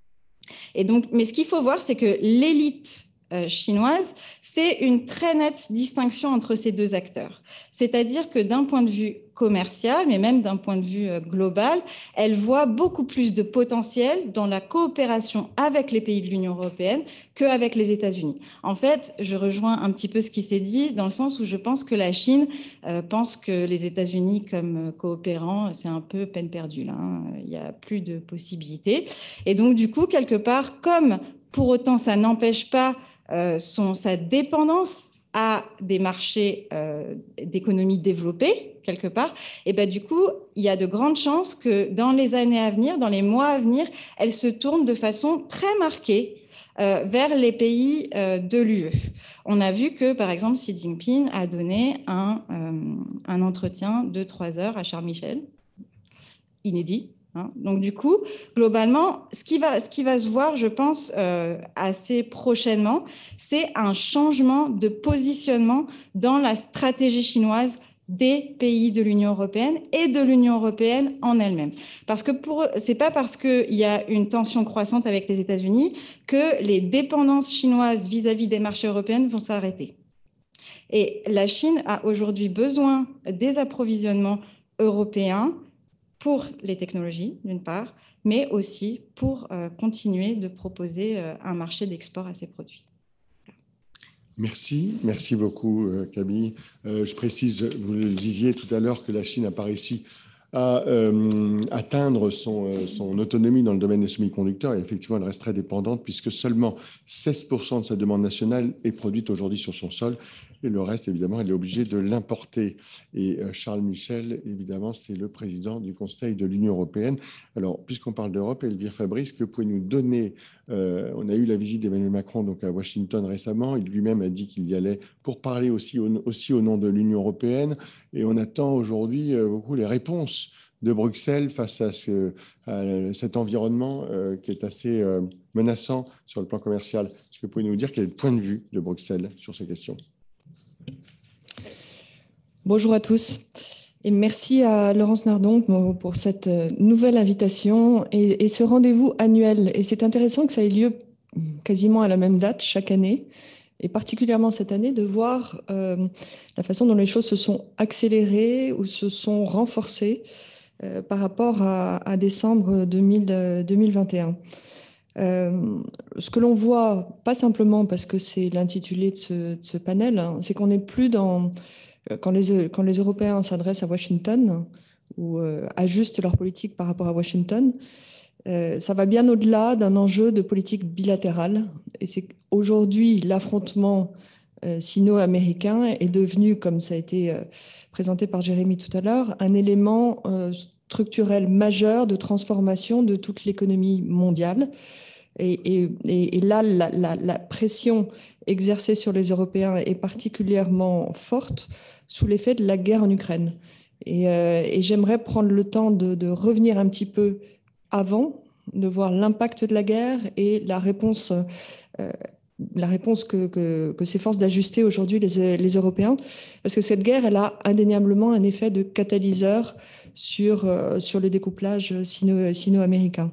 Et donc, mais ce qu'il faut voir, c'est que l'élite euh, chinoise fait une très nette distinction entre ces deux acteurs. C'est-à-dire que d'un point de vue commercial, mais même d'un point de vue global, elle voit beaucoup plus de potentiel dans la coopération avec les pays de l'Union européenne qu'avec les États-Unis. En fait, je rejoins un petit peu ce qui s'est dit, dans le sens où je pense que la Chine euh, pense que les États-Unis comme coopérants, c'est un peu peine perdue, là, hein. Il n'y a plus de possibilités. Et donc, du coup, quelque part, comme pour autant, ça n'empêche pas Euh, son, sa dépendance à des marchés euh, d'économie développée, quelque part, et ben, du coup, il y a de grandes chances que dans les années à venir, dans les mois à venir, elle se tourne de façon très marquée euh, vers les pays euh, de l'U E. On a vu que, par exemple, Xi Jinping a donné un, euh, un entretien de trois heures à Charles Michel, inédit. Hein. Donc, du coup, globalement, ce qui va, ce qui va se voir, je pense, euh, assez prochainement, c'est un changement de positionnement dans la stratégie chinoise des pays de l'Union européenne et de l'Union européenne en elle-même. Parce que pour, c'est pas parce qu'il y a une tension croissante avec les États-Unis que les dépendances chinoises vis-à-vis des marchés européens vont s'arrêter. Et la Chine a aujourd'hui besoin des approvisionnements européens pour les technologies, d'une part, mais aussi pour euh, continuer de proposer euh, un marché d'export à ces produits. Merci, merci beaucoup, euh, Camille. Euh, je précise, vous le disiez tout à l'heure, que la Chine n'a pas réussi à euh, atteindre son, euh, son autonomie dans le domaine des semi-conducteurs. Et effectivement, elle reste très dépendante puisque seulement seize pour cent de sa demande nationale est produite aujourd'hui sur son sol. Et le reste, évidemment, elle est obligée de l'importer. Et euh, Charles Michel, évidemment, c'est le président du Conseil de l'Union européenne. Alors, puisqu'on parle d'Europe, Elvire Fabrice, que pouvez-vous nous donner euh, On a eu la visite d'Emmanuel Macron donc, à Washington récemment. Il lui-même a dit qu'il y allait pour parler aussi au, aussi au nom de l'Union européenne. Et on attend aujourd'hui euh, beaucoup les réponses de Bruxelles face à, ce, à cet environnement euh, qui est assez euh, menaçant sur le plan commercial. Est-ce que vous pouvez nous dire quel est le point de vue de Bruxelles sur ces questions? Bonjour à tous. Et merci à Laurence Nardon pour cette nouvelle invitation et, et ce rendez-vous annuel. Et c'est intéressant que ça ait lieu quasiment à la même date chaque année, et particulièrement cette année, de voir euh, la façon dont les choses se sont accélérées ou se sont renforcées euh, par rapport à, à décembre deux mille vingt et un. Euh, ce que l'on voit, pas simplement parce que c'est l'intitulé de ce, de ce panel, hein, c'est qu'on n'est plus dans... Quand les, quand les Européens s'adressent à Washington ou euh, ajustent leur politique par rapport à Washington, euh, ça va bien au-delà d'un enjeu de politique bilatérale. Et c'est aujourd'hui l'affrontement euh, sino-américain est devenu, comme ça a été euh, présenté par Jérémy tout à l'heure, un élément euh, structurel majeur de transformation de toute l'économie mondiale. Et, et, et là, la, la, la pression exercée sur les Européens est particulièrement forte sous l'effet de la guerre en Ukraine. Et, euh, et j'aimerais prendre le temps de, de revenir un petit peu avant, de voir l'impact de la guerre et la réponse, euh, la réponse que, que, que s'efforcent d'ajuster aujourd'hui les, les Européens. Parce que cette guerre, elle a indéniablement un effet de catalyseur sur, euh, sur le découplage sino, sino-américain.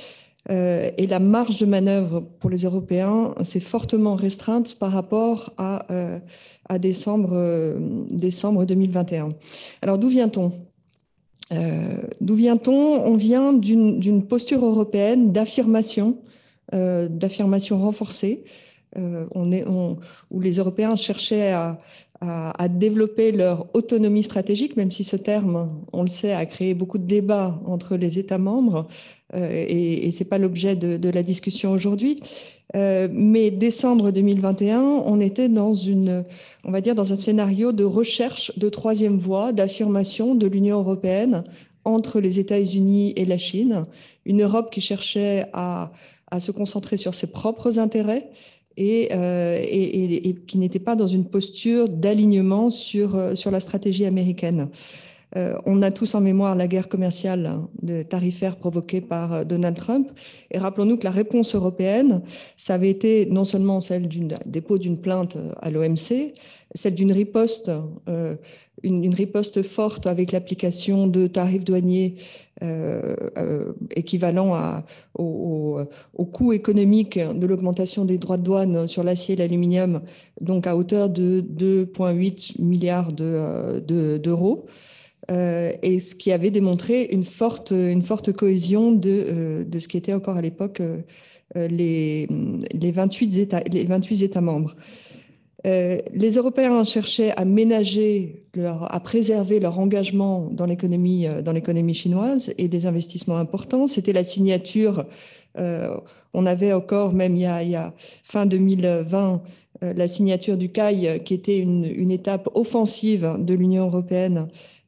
Euh, et la marge de manœuvre pour les Européens s'est fortement restreinte par rapport à, euh, à décembre, euh, décembre deux mille vingt et un. Alors d'où vient-on ? euh, D'où vient-on ? On vient d'une, d'une posture européenne d'affirmation, euh, d'affirmation renforcée, euh, on est, on, où les Européens cherchaient à, à, à développer leur autonomie stratégique, même si ce terme, on le sait, a créé beaucoup de débats entre les États membres. Euh, et, et ce n'est pas l'objet de, de la discussion aujourd'hui. Euh, mais décembre deux mille vingt et un, on était dans une, on va dire, dans un scénario de recherche de troisième voie, d'affirmation de l'Union européenne entre les États-Unis et la Chine. Une Europe qui cherchait à, à se concentrer sur ses propres intérêts et, euh, et, et, et qui n'était pas dans une posture d'alignement sur, sur la stratégie américaine. Euh, on a tous en mémoire la guerre commerciale hein, tarifaire provoquée par euh, Donald Trump. Et rappelons-nous que la réponse européenne, ça avait été non seulement celle du dépôt d'une plainte à l'O M C, celle d'une riposte, euh, une, une riposte forte avec l'application de tarifs douaniers euh, euh, équivalents à, au, au, au coût économique de l'augmentation des droits de douane sur l'acier et l'aluminium, donc à hauteur de deux virgule huit milliards de, de, d'euros. Euh, et ce qui avait démontré une forte, une forte cohésion de, euh, de ce qui était encore à l'époque euh, les, les, vingt-huit États, les vingt-huit États membres. Euh, les Européens cherchaient à ménager, leur, à préserver leur engagement dans l'économie, dans l'économie chinoise et des investissements importants. C'était la signature, euh, on avait encore, même il y a, il y a fin deux mille vingt, euh, la signature du C A I, qui était une, une étape offensive de l'Union européenne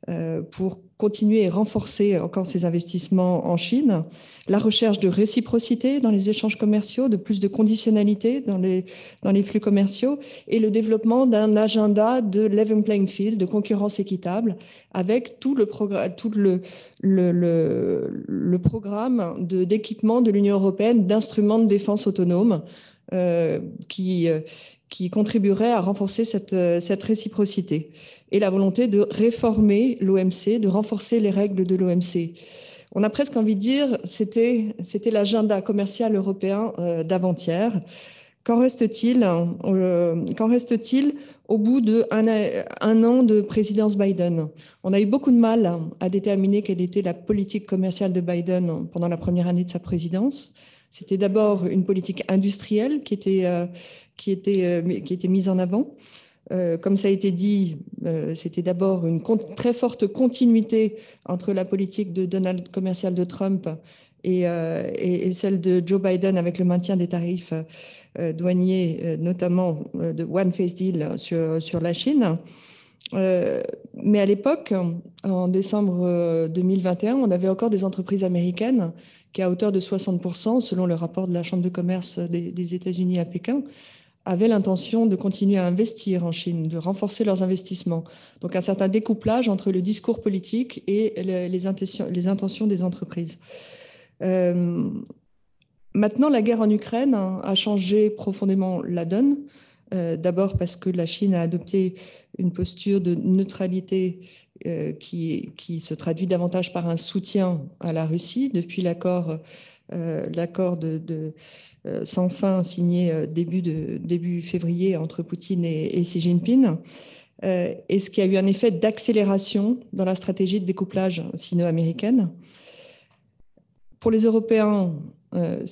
pour continuer et renforcer encore ces investissements en Chine, la recherche de réciprocité dans les échanges commerciaux, de plus de conditionnalité dans les, dans les flux commerciaux et le développement d'un agenda de level playing field, de concurrence équitable, avec tout le, progr- tout le, le, le, le programme de, d'équipement de l'Union européenne d'instruments de défense autonomes euh, qui, qui contribuerait à renforcer cette, cette réciprocité. Et la volonté de réformer l'O M C, de renforcer les règles de l'O M C. On a presque envie de dire c'était c'était l'agenda commercial européen euh, d'avant-hier. Qu'en reste-t-il euh, Qu'en reste-t-il au bout de un, un an de présidence Biden? On a eu beaucoup de mal à déterminer quelle était la politique commerciale de Biden pendant la première année de sa présidence. C'était d'abord une politique industrielle qui était euh, qui était euh, qui était mise en avant. Euh, comme ça a été dit, euh, c'était d'abord une très forte continuité entre la politique de Donald commercial de Trump et, euh, et, et celle de Joe Biden avec le maintien des tarifs euh, douaniers, euh, notamment euh, de One Face Deal sur, sur la Chine. Euh, mais à l'époque, en décembre deux mille vingt et un, on avait encore des entreprises américaines qui, à hauteur de soixante pour cent, selon le rapport de la Chambre de commerce des, des États-Unis à Pékin, avaient l'intention de continuer à investir en Chine, de renforcer leurs investissements. Donc un certain découplage entre le discours politique et les, les, intentions, les intentions des entreprises. Euh, Maintenant, la guerre en Ukraine a changé profondément la donne. Euh, D'abord parce que la Chine a adopté une posture de neutralité euh, qui, qui se traduit davantage par un soutien à la Russie depuis l'accord euh, l'accord de, de euh, sans fin signé euh, début, de, début février entre Poutine et, et Xi Jinping. Euh, et ce qui a eu un effet d'accélération dans la stratégie de découplage sino-américaine. Pour les Européens, euh,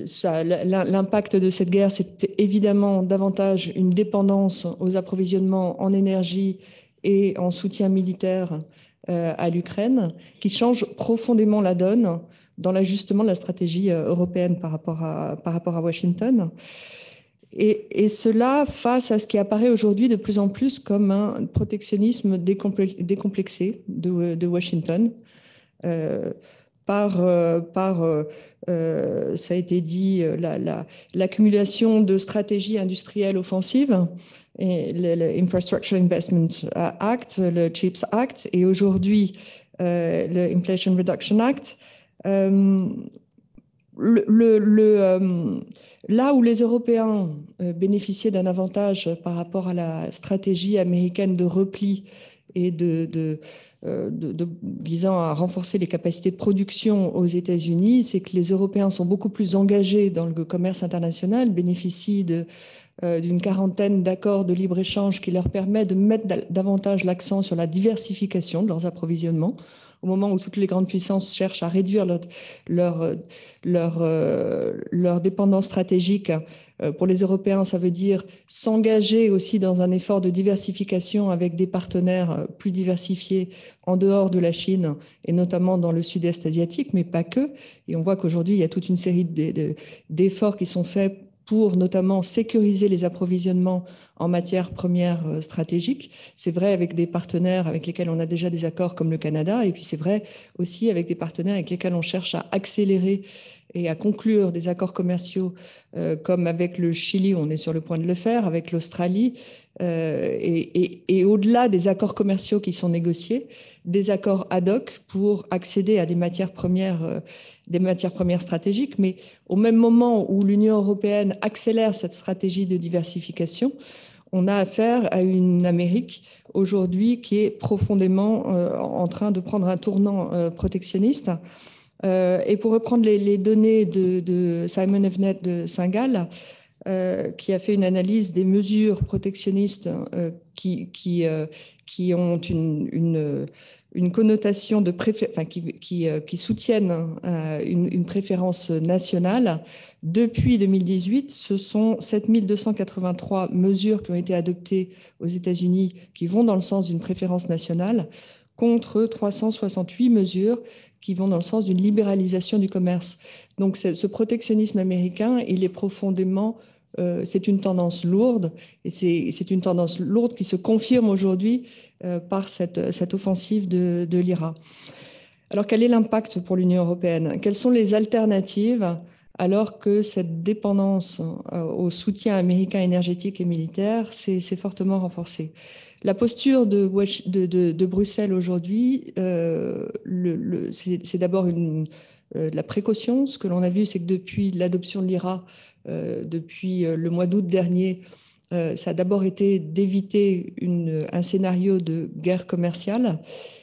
l'impact de cette guerre, c'est évidemment davantage une dépendance aux approvisionnements en énergie et en soutien militaire euh, à l'Ukraine, qui change profondément la donne dans l'ajustement de la stratégie européenne par rapport à, par rapport à Washington. Et, et cela face à ce qui apparaît aujourd'hui de plus en plus comme un protectionnisme décomplexé de, de Washington. Euh, par, euh, par euh, ça a été dit, l'accumulation la, la, de stratégies industrielles offensives, et l'Infrastructure Investment Act, le CHIPS Act, et aujourd'hui euh, le Inflation Reduction Act. Euh, le, le, le, euh, là où les Européens euh, bénéficiaient d'un avantage par rapport à la stratégie américaine de repli et de, de, de, de visant à renforcer les capacités de production aux États-Unis, c'est que les Européens sont beaucoup plus engagés dans le commerce international, bénéficient de, euh, d'une quarantaine d'accords de libre-échange qui leur permet de mettre davantage l'accent sur la diversification de leurs approvisionnements. Au moment où toutes les grandes puissances cherchent à réduire leur, leur, leur, euh, leur dépendance stratégique, euh, pour les Européens, ça veut dire s'engager aussi dans un effort de diversification avec des partenaires plus diversifiés en dehors de la Chine et notamment dans le sud-est asiatique, mais pas que. Et on voit qu'aujourd'hui, il y a toute une série d'efforts qui sont faits pour notamment sécuriser les approvisionnements en matières premières stratégiques. C'est vrai avec des partenaires avec lesquels on a déjà des accords comme le Canada, et puis c'est vrai aussi avec des partenaires avec lesquels on cherche à accélérer et à conclure des accords commerciaux euh, comme avec le Chili, on est sur le point de le faire, avec l'Australie, euh, et, et, et au-delà des accords commerciaux qui sont négociés, des accords ad hoc pour accéder à des matières premières, euh, des matières premières stratégiques. Mais au même moment où l'Union européenne accélère cette stratégie de diversification, on a affaire à une Amérique aujourd'hui qui est profondément euh, en train de prendre un tournant euh, protectionniste. Euh, et pour reprendre les, les données de, de Simon Evnet de Saint-Gall, euh, qui a fait une analyse des mesures protectionnistes euh, qui, qui, euh, qui ont une, une, une connotation de préfé- enfin, qui, qui, euh, qui soutiennent euh, une, une préférence nationale. Depuis deux mille dix-huit, ce sont sept mille deux cent quatre-vingt-trois mesures qui ont été adoptées aux États-Unis qui vont dans le sens d'une préférence nationale, contre trois cent soixante-huit mesures qui vont dans le sens d'une libéralisation du commerce. Donc ce protectionnisme américain, il est profondément, euh, c'est une tendance lourde, et c'est une tendance lourde qui se confirme aujourd'hui euh, par cette, cette offensive de, de l'I R A. Alors quel est l'impact pour l'Union européenne? Quelles sont les alternatives alors que cette dépendance au soutien américain énergétique et militaire s'est fortement renforcée? La posture de, de, de, de Bruxelles aujourd'hui, euh, c'est d'abord une, euh, la précaution. Ce que l'on a vu, c'est que depuis l'adoption de l'I R A, euh, depuis le mois d'août dernier, euh, ça a d'abord été d'éviter un scénario de guerre commerciale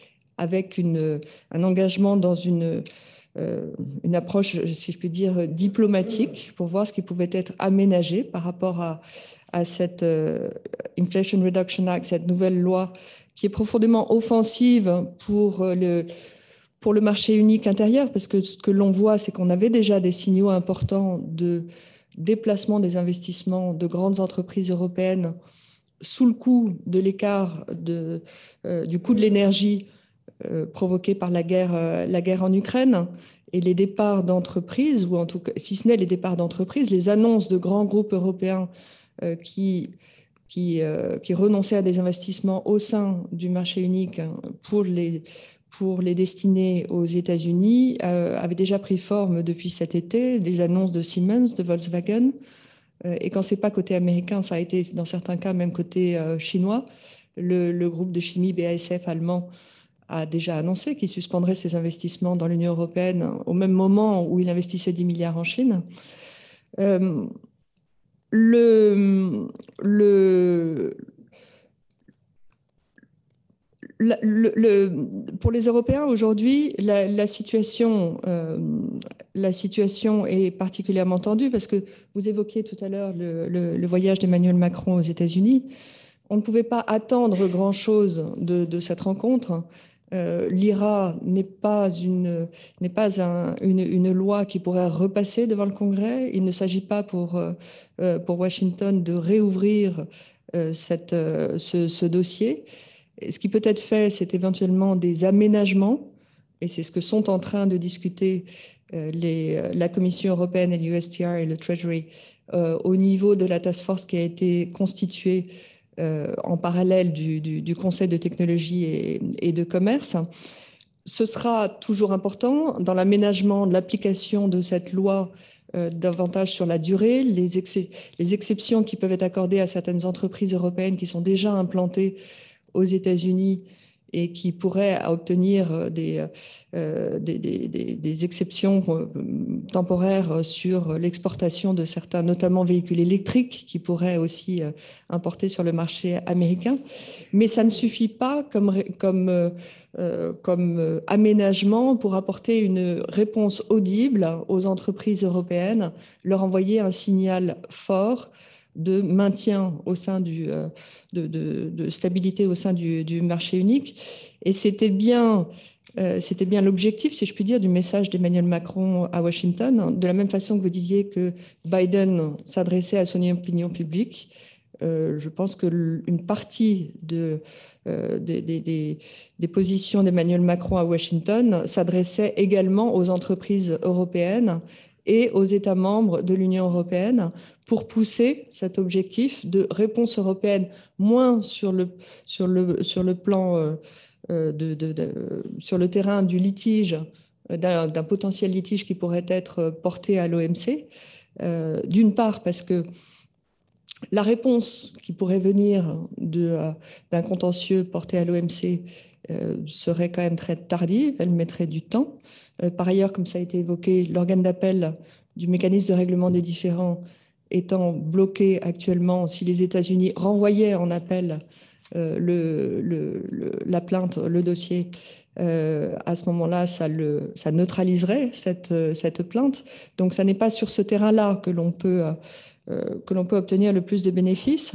avec une, un engagement dans une, euh, une approche, si je puis dire, diplomatique pour voir ce qui pouvait être aménagé par rapport à, à cette euh, Inflation Reduction Act, cette nouvelle loi qui est profondément offensive pour le, pour le marché unique intérieur, parce que ce que l'on voit, c'est qu'on avait déjà des signaux importants de déplacement des investissements de grandes entreprises européennes sous le coup de l'écart de, euh, du coût de l'énergie Euh, provoquée par la guerre, euh, la guerre en Ukraine, et les départs d'entreprises, ou en tout cas, si ce n'est les départs d'entreprises, les annonces de grands groupes européens euh, qui, qui, euh, qui renonçaient à des investissements au sein du marché unique pour les, pour les destiner aux États-Unis euh, avaient déjà pris forme depuis cet été, les annonces de Siemens, de Volkswagen, euh, et quand ce n'est pas côté américain, ça a été dans certains cas même côté euh, chinois. Le, le groupe de chimie B A S F allemand a déjà annoncé qu'il suspendrait ses investissements dans l'Union européenne au même moment où il investissait dix milliards en Chine. Euh, le, le, le, le, le, pour les Européens, aujourd'hui, la, la, situation, euh, la situation est particulièrement tendue parce que vous évoquiez tout à l'heure le, le, le voyage d'Emmanuel Macron aux États-Unis. On ne pouvait pas attendre grand-chose de, de cette rencontre. Euh, L'I R A n'est pas, une, n'est pas un, une, une loi qui pourrait repasser devant le Congrès. Il ne s'agit pas pour, euh, pour Washington de réouvrir euh, cette, euh, ce, ce dossier. Ce qui peut être fait, c'est éventuellement des aménagements, et c'est ce que sont en train de discuter euh, les, la Commission européenne et l'U S T R et le Treasury euh, au niveau de la task force qui a été constituée Euh, en parallèle du, du, du Conseil de technologie et, et de commerce. Ce sera toujours important dans l'aménagement de l'application de cette loi, euh, davantage sur la durée, les, ex les exceptions qui peuvent être accordées à certaines entreprises européennes qui sont déjà implantées aux États-Unis et qui pourraient obtenir des, euh, des, des, des, des exceptions temporaires sur l'exportation de certains, notamment véhicules électriques, qui pourraient aussi importer sur le marché américain. Mais ça ne suffit pas comme, comme, euh, comme aménagement pour apporter une réponse audible aux entreprises européennes, leur envoyer un signal fort de maintien au sein du, de, de, de stabilité au sein du, du marché unique. Et c'était bien, euh, c'était bien l'objectif, si je puis dire, du message d'Emmanuel Macron à Washington. De la même façon que vous disiez que Biden s'adressait à son opinion publique, euh, je pense qu'une partie de, euh, des, des, des positions d'Emmanuel Macron à Washington s'adressait également aux entreprises européennes et aux États membres de l'Union européenne pour pousser cet objectif de réponse européenne, moins sur le, sur le, sur le plan, euh, de, de, de, sur le terrain du litige, d'un d'un potentiel litige qui pourrait être porté à l'O M C. Euh, D'une part, parce que la réponse qui pourrait venir d'un contentieux porté à l'O M C euh, serait quand même très tardive, elle mettrait du temps. Euh, par ailleurs, comme ça a été évoqué, l'organe d'appel du mécanisme de règlement des différends étant bloqué actuellement, si les États-Unis renvoyaient en appel euh, le, le, le, la plainte, le dossier, euh, à ce moment-là, ça, le, ça neutraliserait cette, cette plainte. Donc, ça n'est pas sur ce terrain-là que l'on peut... Euh, Euh, que l'on peut obtenir le plus de bénéfices.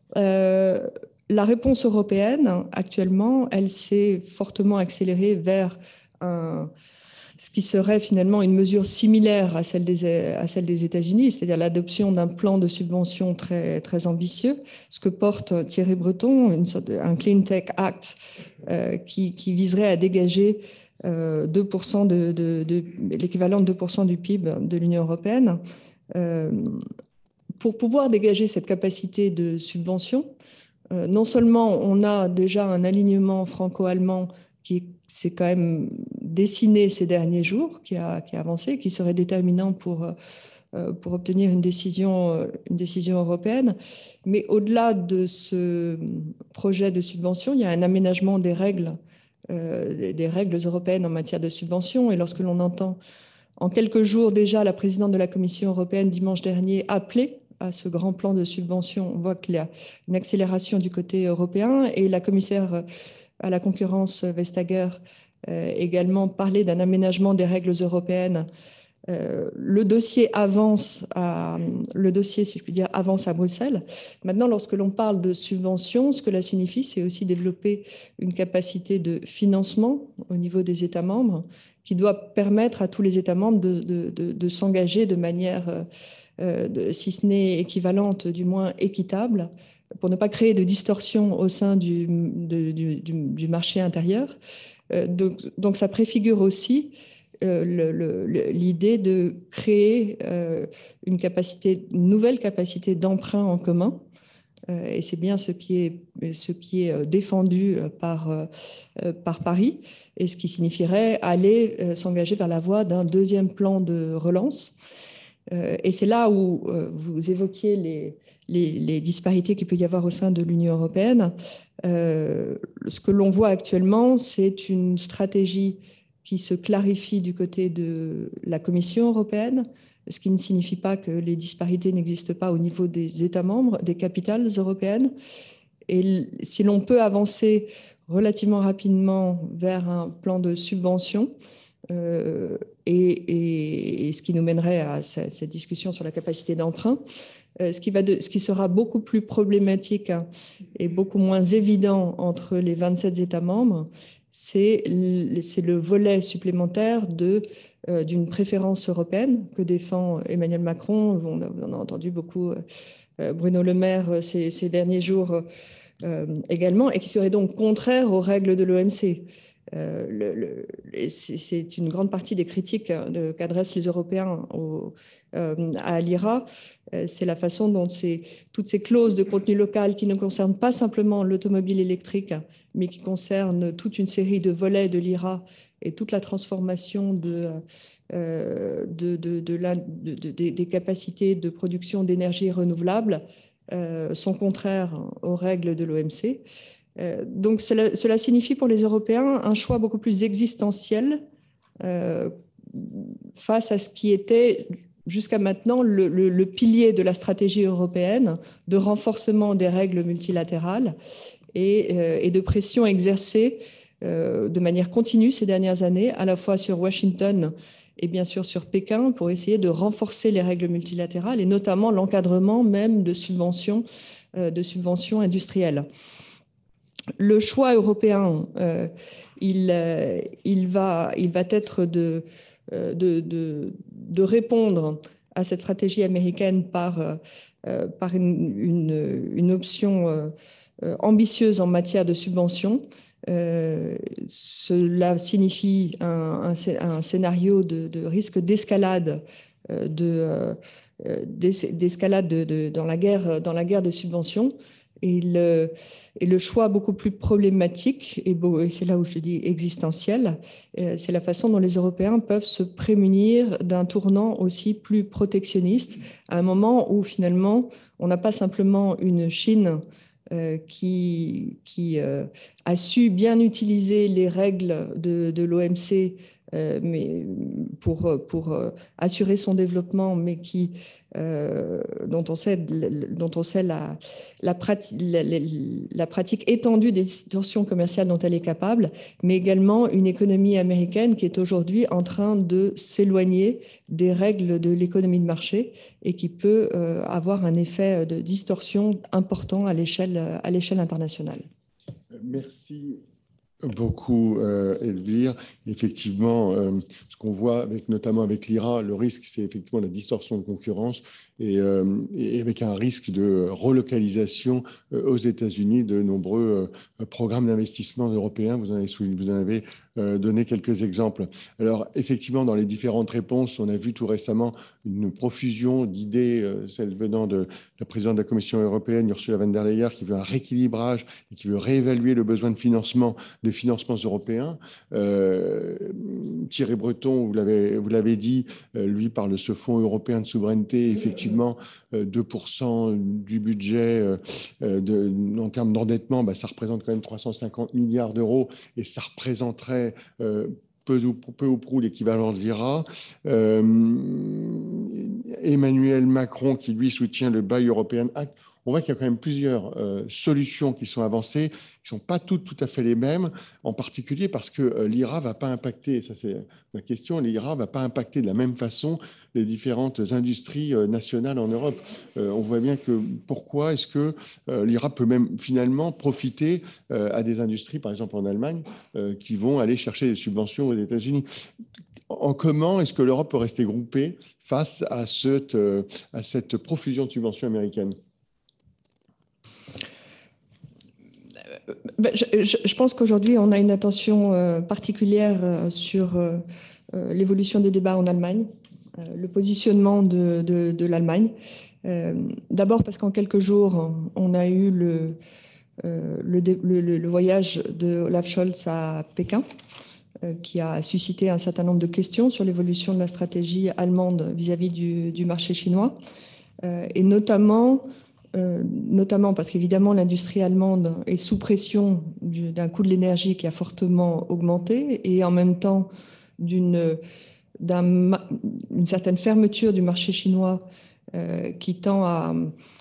Euh, la réponse européenne, actuellement, elle s'est fortement accélérée vers un, ce qui serait finalement une mesure similaire à celle des, à celle des États-Unis, c'est-à-dire l'adoption d'un plan de subvention très, très ambitieux, ce que porte Thierry Breton, une sorte de, un Clean Tech Act euh, qui, qui viserait à dégager euh, deux pour cent de, de, de, l'équivalent de deux pour cent du P I B de l'Union européenne. Euh, Pour pouvoir dégager cette capacité de subvention, euh, non seulement on a déjà un alignement franco-allemand qui s'est quand même dessiné ces derniers jours, qui a, qui a avancé, qui serait déterminant pour, euh, pour obtenir une décision, une décision européenne, mais au-delà de ce projet de subvention, il y a un aménagement des règles, euh, des règles européennes en matière de subvention. Et lorsque l'on entend en quelques jours déjà la présidente de la Commission européenne dimanche dernier appeler à ce grand plan de subvention, on voit qu'il y a une accélération du côté européen, et la commissaire à la concurrence Vestager euh, également parlé d'un aménagement des règles européennes. Euh, le dossier avance, à, le dossier, si je puis dire, avance à Bruxelles. Maintenant, lorsque l'on parle de subvention, ce que cela signifie, c'est aussi développer une capacité de financement au niveau des États membres qui doit permettre à tous les États membres de, de, de, de s'engager de manière, euh, de, si ce n'est équivalente, du moins équitable, pour ne pas créer de distorsion au sein du, de, du, du, du marché intérieur. Euh, donc, donc, ça préfigure aussi euh, l'idée de créer euh, une capacité, une nouvelle capacité d'emprunt en commun. Euh, et c'est bien ce qui est, ce qui est défendu par, euh, par Paris, et ce qui signifierait aller euh, s'engager vers la voie d'un deuxième plan de relance. Euh, et c'est là où euh, vous évoquiez les, les, les disparités qu'il peut y avoir au sein de l'Union européenne. Euh, ce que l'on voit actuellement, c'est une stratégie qui se clarifie du côté de la Commission européenne, ce qui ne signifie pas que les disparités n'existent pas au niveau des États membres, des capitales européennes. Et si l'on peut avancer relativement rapidement vers un plan de subvention, euh, et, et, et ce qui nous mènerait à cette discussion sur la capacité d'emprunt, euh, ce, qui va de, ce qui sera beaucoup plus problématique hein, et beaucoup moins évident entre les vingt-sept États membres, c'est le, c'est le volet supplémentaire de, euh, d'une préférence européenne que défend Emmanuel Macron. On a, on a entendu beaucoup euh, Bruno Le Maire ces, ces derniers jours euh, également, et qui serait donc contraire aux règles de l'O M C. Euh, le, le, c'est une grande partie des critiques de, qu'adressent les Européens au, euh, à l'I R A. Euh, c'est la façon dont toutes ces clauses de contenu local qui ne concernent pas simplement l'automobile électrique, mais qui concernent toute une série de volets de l'I R A et toute la transformation de, euh, de, de, de la, de, de, des capacités de production d'énergie renouvelable euh, sont contraires aux règles de l'O M C. Donc cela, cela signifie pour les Européens un choix beaucoup plus existentiel euh, face à ce qui était jusqu'à maintenant le, le, le pilier de la stratégie européenne de renforcement des règles multilatérales et, euh, et de pression exercée euh, de manière continue ces dernières années, à la fois sur Washington et bien sûr sur Pékin, pour essayer de renforcer les règles multilatérales et notamment l'encadrement même de subventions, euh, de subventions industrielles. Le choix européen, euh, il, euh, il, va, il va être de, de, de, de répondre à cette stratégie américaine par, euh, par une, une, une option euh, ambitieuse en matière de subventions. Euh, cela signifie un, un, un scénario de, de risque d'escalade euh, de, euh, d'escalade de, de, dans, la guerre, dans la guerre des subventions. Et le, et le choix beaucoup plus problématique, et, et c'est là où je dis existentiel, c'est la façon dont les Européens peuvent se prémunir d'un tournant aussi plus protectionniste, à un moment où finalement on n'a pas simplement une Chine euh, qui, qui euh, a su bien utiliser les règles de, de l'O M C euh, mais pour, pour euh, assurer son développement, mais qui, euh, dont on sait, dont on sait la, la, prati la, la pratique étendue des distorsions commerciales dont elle est capable, mais également une économie américaine qui est aujourd'hui en train de s'éloigner des règles de l'économie de marché et qui peut euh, avoir un effet de distorsion important à l'échelle à l'échelle internationale. Merci beaucoup, euh, Elvire. Effectivement, euh, ce qu'on voit, avec, notamment avec l'I R A, le risque, c'est effectivement la distorsion de concurrence et, euh, et avec un risque de relocalisation euh, aux États-Unis de nombreux euh, programmes d'investissement européens. Vous en avez, vous en avez euh, donné quelques exemples. Alors, effectivement, dans les différentes réponses, on a vu tout récemment une profusion d'idées, euh, celle venant de la présidente de la Commission européenne, Ursula von der Leyen, qui veut un rééquilibrage et qui veut réévaluer le besoin de financement des financements européens. Euh, Thierry Breton, vous l'avez, vous l'avez dit, euh, lui parle de ce fonds européen de souveraineté, effectivement, euh, deux pour cent du budget euh, de, en termes d'endettement, bah, ça représente quand même trois cent cinquante milliards d'euros et ça représenterait euh, peu ou, peu ou prou l'équivalent de l'I R A. Euh, Emmanuel Macron, qui lui soutient le Buy European Act, on voit qu'il y a quand même plusieurs euh, solutions qui sont avancées, qui ne sont pas toutes tout à fait les mêmes, en particulier parce que euh, l'I R A ne va pas impacter, ça c'est ma question, l'I R A ne va pas impacter de la même façon les différentes industries euh, nationales en Europe. Euh, on voit bien que pourquoi est-ce que euh, l'I R A peut même finalement profiter euh, à des industries, par exemple en Allemagne, euh, qui vont aller chercher des subventions aux États-Unis. En comment est-ce que l'Europe peut rester groupée face à cette, euh, à cette profusion de subventions américaines ? Ben, je, je, je pense qu'aujourd'hui, on a une attention euh, particulière euh, sur euh, euh, l'évolution des débats en Allemagne, euh, le positionnement de, de, de l'Allemagne. Euh, D'abord parce qu'en quelques jours, on a eu le, euh, le, le, le voyage de Olaf Scholz à Pékin, euh, qui a suscité un certain nombre de questions sur l'évolution de la stratégie allemande vis-à-vis du, du marché chinois, euh, et notamment, euh, notamment parce qu'évidemment l'industrie allemande est sous pression d'un coût de l'énergie qui a fortement augmenté et en même temps d'une d'une certaine fermeture du marché chinois euh, qui tend à,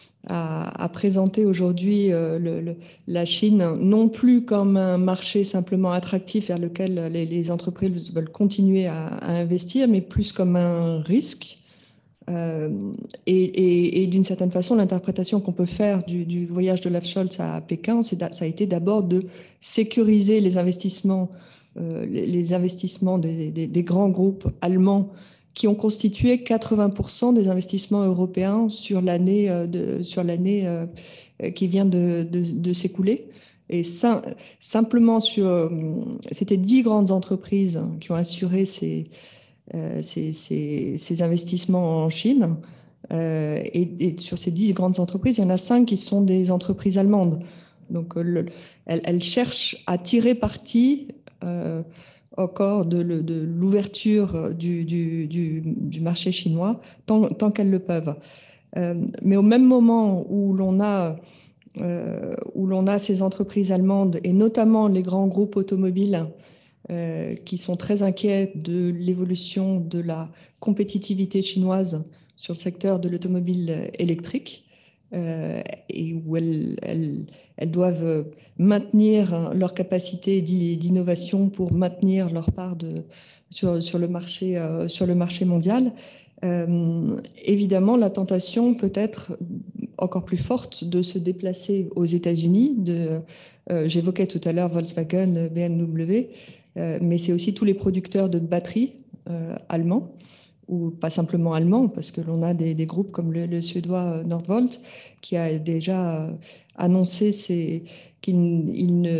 à, à présenter aujourd'hui euh, le, le, la Chine non plus comme un marché simplement attractif vers lequel les, les entreprises veulent continuer à, à investir, mais plus comme un risque. Euh, et, et, et d'une certaine façon, l'interprétation qu'on peut faire du, du voyage de Olaf Scholz à Pékin, ça a été d'abord de sécuriser les investissements Euh, les, les investissements des, des, des grands groupes allemands qui ont constitué quatre-vingts pour cent des investissements européens sur l'année euh, sur l'année euh, qui vient de, de, de s'écouler. Et sim, simplement sur, euh, c'était dix grandes entreprises qui ont assuré ces, euh, ces, ces, ces investissements en Chine. Euh, et, et sur ces dix grandes entreprises, il y en a cinq qui sont des entreprises allemandes. Donc, le, elles, elles cherchent à tirer parti Euh, encore de, de l'ouverture du, du, du, du marché chinois tant, tant qu'elles le peuvent. Euh, mais au même moment où l'on a, euh, où l'on a ces entreprises allemandes et notamment les grands groupes automobiles euh, qui sont très inquiets de l'évolution de la compétitivité chinoise sur le secteur de l'automobile électrique, Euh, et où elles, elles, elles doivent maintenir leur capacité d'innovation pour maintenir leur part de, sur, sur, le marché, euh, sur le marché mondial. Euh, évidemment, la tentation peut être encore plus forte de se déplacer aux États-Unis. Euh, J'évoquais tout à l'heure Volkswagen, B M W, euh, mais c'est aussi tous les producteurs de batteries euh, allemands, ou pas simplement allemand, parce que l'on a des, des groupes comme le, le suédois Nordvolt, qui a déjà annoncé qu'il il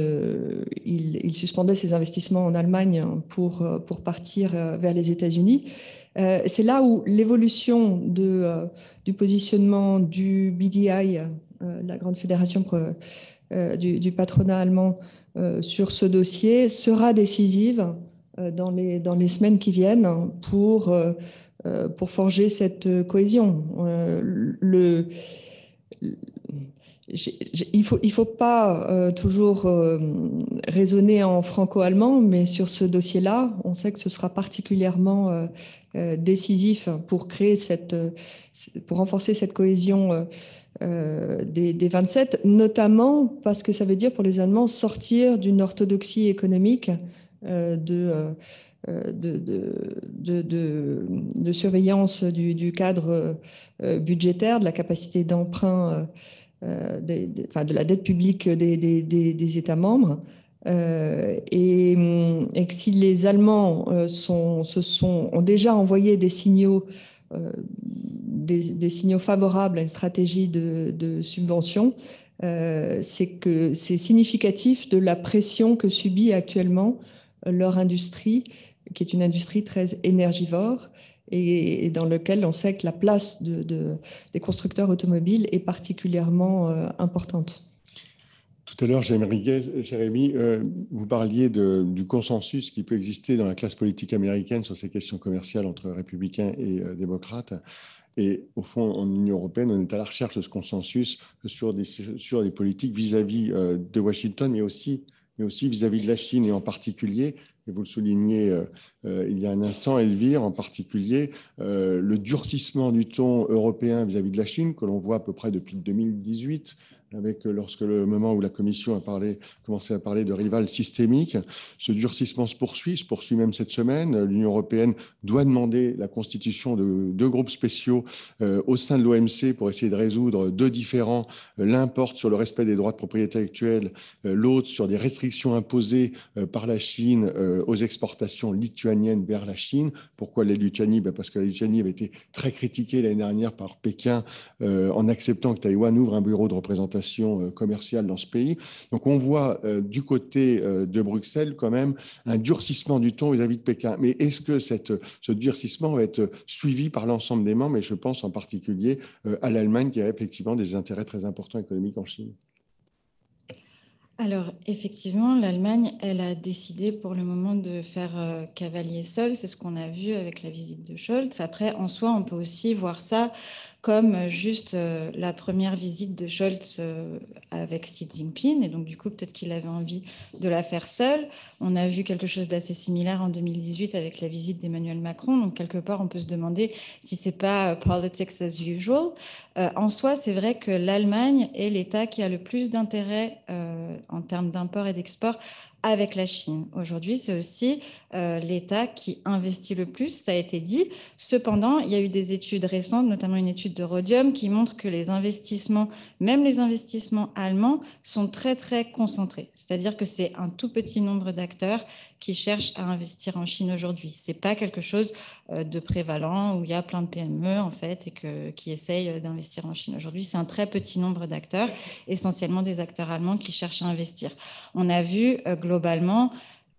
il, il suspendait ses investissements en Allemagne pour, pour partir vers les États-Unis. Euh, C'est là où l'évolution de, euh, du positionnement du B D I, euh, la grande fédération euh, du, du patronat allemand, euh, sur ce dossier sera décisive dans les, dans les semaines qui viennent pour, euh, pour forger cette cohésion. Euh, le, il ne faut, il faut pas euh, toujours euh, raisonner en franco-allemand, mais sur ce dossier-là, on sait que ce sera particulièrement euh, euh, décisif pour créer cette, pour renforcer cette cohésion euh, euh, des, des vingt-sept, notamment parce que ça veut dire pour les Allemands sortir d'une orthodoxie économique euh, de, euh, de, de, de, de, de surveillance du, du cadre euh, budgétaire, de la capacité d'emprunt, euh, des, des, enfin, de la dette publique des, des, des, des États membres. Euh, et, et que si les Allemands euh, sont, se sont, ont déjà envoyé des signaux euh, Des, des signaux favorables à une stratégie de, de subvention, euh, c'est que c'est significatif de la pression que subit actuellement leur industrie, qui est une industrie très énergivore et, et dans laquelle on sait que la place de, de, des constructeurs automobiles est particulièrement euh, importante. Tout à l'heure, Jérémy, euh, vous parliez de, du consensus qui peut exister dans la classe politique américaine sur ces questions commerciales entre républicains et euh, démocrates. Et au fond, en Union européenne, on est à la recherche de ce consensus sur des, sur des politiques vis-à-vis euh, de Washington, mais aussi, mais aussi vis-à-vis de la Chine, et en particulier, et vous le soulignez euh, euh, il y a un instant, Elvire, en particulier, euh, le durcissement du ton européen vis-à-vis de la Chine, que l'on voit à peu près depuis deux mille dix-huit, avec lorsque le moment où la Commission a parlé, commencé à parler de rival systémique. Ce durcissement se poursuit, se poursuit même cette semaine. L'Union européenne doit demander la constitution de deux groupes spéciaux euh, au sein de l'O M C pour essayer de résoudre deux différends. L'un porte sur le respect des droits de propriété actuels, euh, l'autre sur des restrictions imposées euh, par la Chine euh, aux exportations lituaniennes vers la Chine. Pourquoi la Lituanie? Ben parce que la Lituanie avait été très critiquée l'année dernière par Pékin euh, en acceptant que Taïwan ouvre un bureau de représentation commerciale dans ce pays. Donc on voit euh, du côté euh, de Bruxelles quand même un durcissement du ton vis-à-vis de Pékin. Mais est-ce que cette, ce durcissement va être suivi par l'ensemble des membres? Et je pense en particulier euh, à l'Allemagne qui a effectivement des intérêts très importants économiques en Chine. Alors, effectivement, l'Allemagne, elle a décidé pour le moment de faire euh, cavalier seul. C'est ce qu'on a vu avec la visite de Scholz. Après, en soi, on peut aussi voir ça comme juste euh, la première visite de Scholz euh, avec Xi Jinping. Et donc, du coup, peut-être qu'il avait envie de la faire seul. On a vu quelque chose d'assez similaire en deux mille dix-huit avec la visite d'Emmanuel Macron. Donc, quelque part, on peut se demander si c'est pas euh, politics as usual. Euh, en soi, c'est vrai que l'Allemagne est l'État qui a le plus d'intérêt euh, en termes d'import et d'export avec la Chine. Aujourd'hui, c'est aussi euh, l'État qui investit le plus, ça a été dit. Cependant, il y a eu des études récentes, notamment une étude de Rhodium, qui montre que les investissements, même les investissements allemands, sont très, très concentrés. C'est-à-dire que c'est un tout petit nombre d'acteurs qui cherchent à investir en Chine aujourd'hui. Ce n'est pas quelque chose euh, de prévalent où il y a plein de P M E, en fait, et que, qui essayent d'investir en Chine aujourd'hui. C'est un très petit nombre d'acteurs, essentiellement des acteurs allemands qui cherchent à investir. On a vu euh, globalement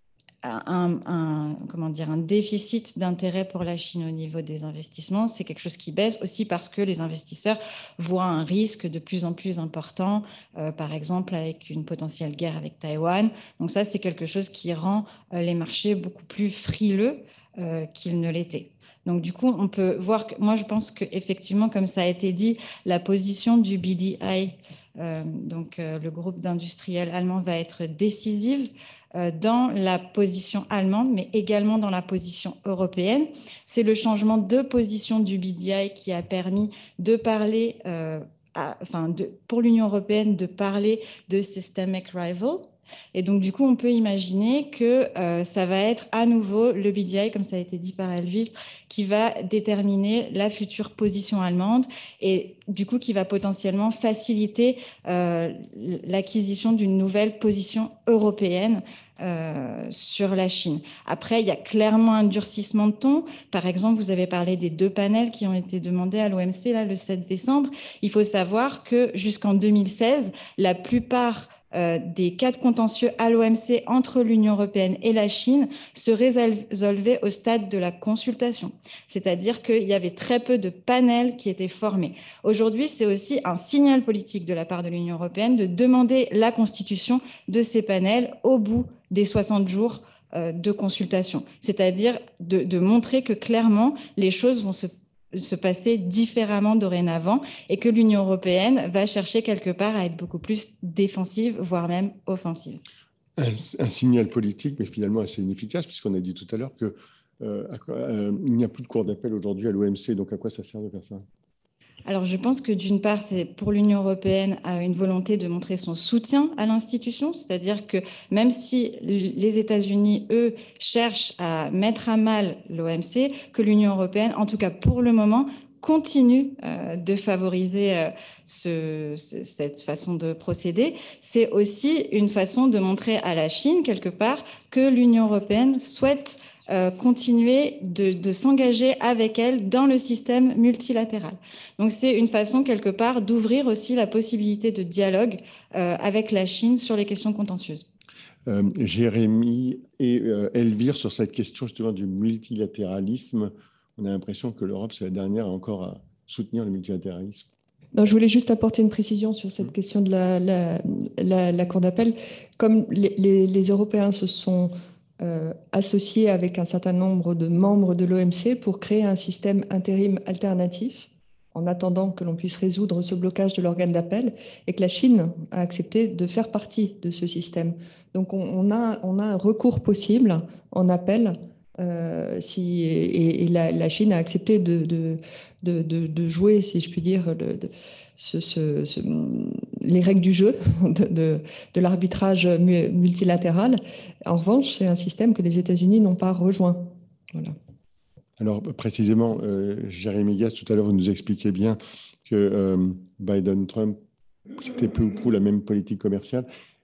un, un, comment dire, un déficit d'intérêt pour la Chine au niveau des investissements. C'est quelque chose qui baisse aussi parce que les investisseurs voient un risque de plus en plus important, euh, par exemple avec une potentielle guerre avec Taïwan. Donc ça, c'est quelque chose qui rend euh, les marchés beaucoup plus frileux euh, qu'ils ne l'étaient. Donc du coup, on peut voir que moi, je pense qu'effectivement, comme ça a été dit, la position du B D I, euh, donc euh, le groupe d'industriels allemands, va être décisive euh, dans la position allemande, mais également dans la position européenne. C'est le changement de position du B D I qui a permis de parler, euh, à, enfin, de, pour l'Union européenne, de parler de systemic rival. Et donc, du coup, on peut imaginer que euh, ça va être à nouveau le B D I, comme ça a été dit par Elvire, qui va déterminer la future position allemande et du coup, qui va potentiellement faciliter euh, l'acquisition d'une nouvelle position européenne euh, sur la Chine. Après, il y a clairement un durcissement de ton. Par exemple, vous avez parlé des deux panels qui ont été demandés à l'O M C là, le sept décembre. Il faut savoir que jusqu'en deux mille seize, la plupart Euh, des cas de contentieux à l'O M C entre l'Union européenne et la Chine se résolvaient au stade de la consultation. C'est-à-dire qu'il y avait très peu de panels qui étaient formés. Aujourd'hui, c'est aussi un signal politique de la part de l'Union européenne de demander la constitution de ces panels au bout des soixante jours euh, de consultation. C'est-à-dire de, de montrer que clairement, les choses vont se se passer différemment dorénavant et que l'Union européenne va chercher quelque part à être beaucoup plus défensive, voire même offensive. Un, un signal politique, mais finalement assez inefficace, puisqu'on a dit tout à l'heure qu'il euh, euh, n'y a plus de cour d'appel aujourd'hui à l'O M C. Donc, à quoi ça sert de faire ça ? Alors, je pense que d'une part, c'est pour l'Union européenne a une volonté de montrer son soutien à l'institution, c'est-à-dire que même si les États-Unis, eux, cherchent à mettre à mal l'O M C, que l'Union européenne, en tout cas pour le moment, continue euh, de favoriser euh, ce, ce, cette façon de procéder. C'est aussi une façon de montrer à la Chine, quelque part, que l'Union européenne souhaite Euh, continuer de, de s'engager avec elle dans le système multilatéral. Donc c'est une façon quelque part d'ouvrir aussi la possibilité de dialogue euh, avec la Chine sur les questions contentieuses. Euh, Jérémy et euh, Elvire, sur cette question justement du multilatéralisme, on a l'impression que l'Europe, c'est la dernière encore à soutenir le multilatéralisme. Non, je voulais juste apporter une précision sur cette mmh. question de la, la, la, la Cour d'appel. Comme les, les, les Européens se sont Euh, associé avec un certain nombre de membres de l'O M C pour créer un système intérim alternatif en attendant que l'on puisse résoudre ce blocage de l'organe d'appel et que la Chine a accepté de faire partie de ce système. Donc on, on, a, on a un recours possible en appel euh, si, et, et la, la Chine a accepté de, de, de, de, de jouer, si je puis dire, le, de, ce, ce, ce, les règles du jeu de, de, de l'arbitrage multilatéral. En revanche, c'est un système que les États-Unis n'ont pas rejoint. Voilà. Alors, précisément, euh, Jérémy Gass, tout à l'heure, vous nous expliquez bien que euh, Biden-Trump, c'était peu ou prou la même politique commerciale.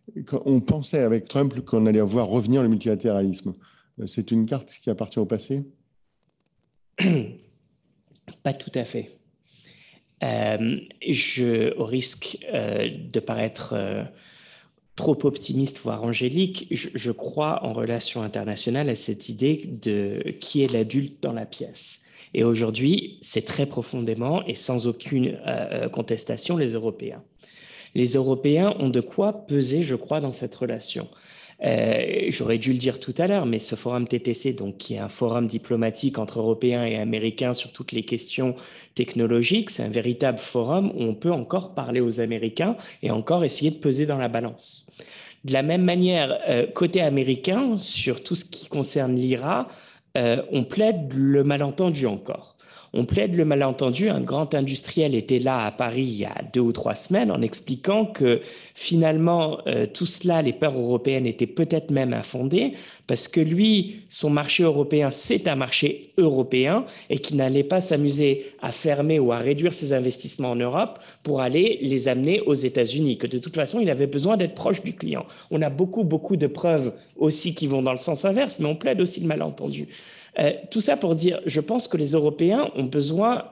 On pensait avec Trump qu'on allait voir revenir le multilatéralisme. C'est une carte qui appartient au passé ? Pas tout à fait. Euh, je, au risque euh, de paraître euh, trop optimiste, voire angélique, je, je crois en relations internationales à cette idée de qui est l'adulte dans la pièce. Et aujourd'hui, c'est très profondément et sans aucune euh, contestation les Européens. Les Européens ont de quoi peser, je crois, dans cette relation. Euh, j'aurais dû le dire tout à l'heure, mais ce forum T T C, donc, qui est un forum diplomatique entre Européens et Américains sur toutes les questions technologiques, c'est un véritable forum où on peut encore parler aux Américains et encore essayer de peser dans la balance. De la même manière, euh, côté américain, sur tout ce qui concerne l'I R A, euh, on plaide le malentendu encore. On plaide le malentendu. Un grand industriel était là à Paris il y a deux ou trois semaines en expliquant que finalement, euh, tout cela, les peurs européennes étaient peut-être même infondées parce que lui, son marché européen, c'est un marché européen et qu'il n'allait pas s'amuser à fermer ou à réduire ses investissements en Europe pour aller les amener aux États-Unis, que de toute façon, il avait besoin d'être proche du client. On a beaucoup, beaucoup de preuves aussi qui vont dans le sens inverse, mais on plaide aussi le malentendu. Euh, tout ça pour dire, je pense que les Européens ont besoin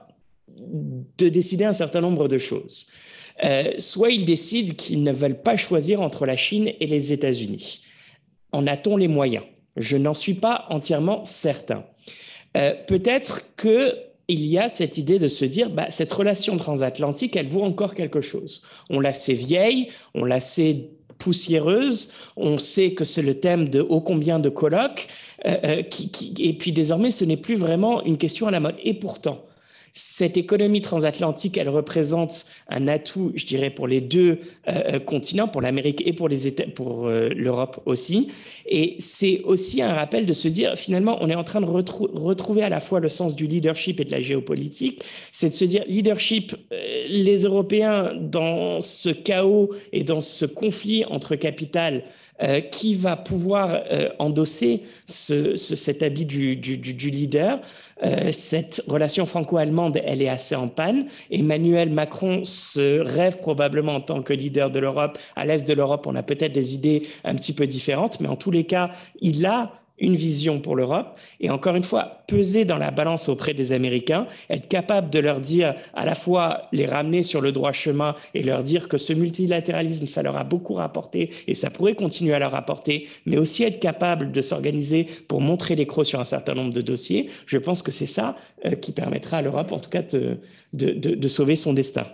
de décider un certain nombre de choses. Euh, soit ils décident qu'ils ne veulent pas choisir entre la Chine et les États-Unis. En a-t-on les moyens? Je n'en suis pas entièrement certain. Euh, peut-être qu'il y a cette idée de se dire, bah, cette relation transatlantique, elle vaut encore quelque chose. On l'a sait vieille, on l'a sait poussiéreuse, on sait que c'est le thème de ô combien de colloques, euh, qui, qui, et puis désormais, ce n'est plus vraiment une question à la mode. Et pourtant, cette économie transatlantique, elle représente un atout, je dirais, pour les deux euh, continents, pour l'Amérique et pour les États, pour euh, l'Europe aussi. Et c'est aussi un rappel de se dire, finalement, on est en train de retrou- retrouver à la fois le sens du leadership et de la géopolitique. C'est de se dire, leadership, euh, les Européens, dans ce chaos et dans ce conflit entre capital, euh, qui va pouvoir euh, endosser ce, ce, cet habit du, du, du leader. Euh, cette relation franco-allemande, elle est assez en panne. Emmanuel Macron se rêve probablement en tant que leader de l'Europe. À l'est de l'Europe, on a peut-être des idées un petit peu différentes, mais en tous les cas, il a une vision pour l'Europe. Et encore une fois, peser dans la balance auprès des Américains, être capable de leur dire, à la fois les ramener sur le droit chemin et leur dire que ce multilatéralisme, ça leur a beaucoup rapporté et ça pourrait continuer à leur rapporter, mais aussi être capable de s'organiser pour montrer les crocs sur un certain nombre de dossiers. Je pense que c'est ça euh, qui permettra à l'Europe, en tout cas, de, de, de, de sauver son destin.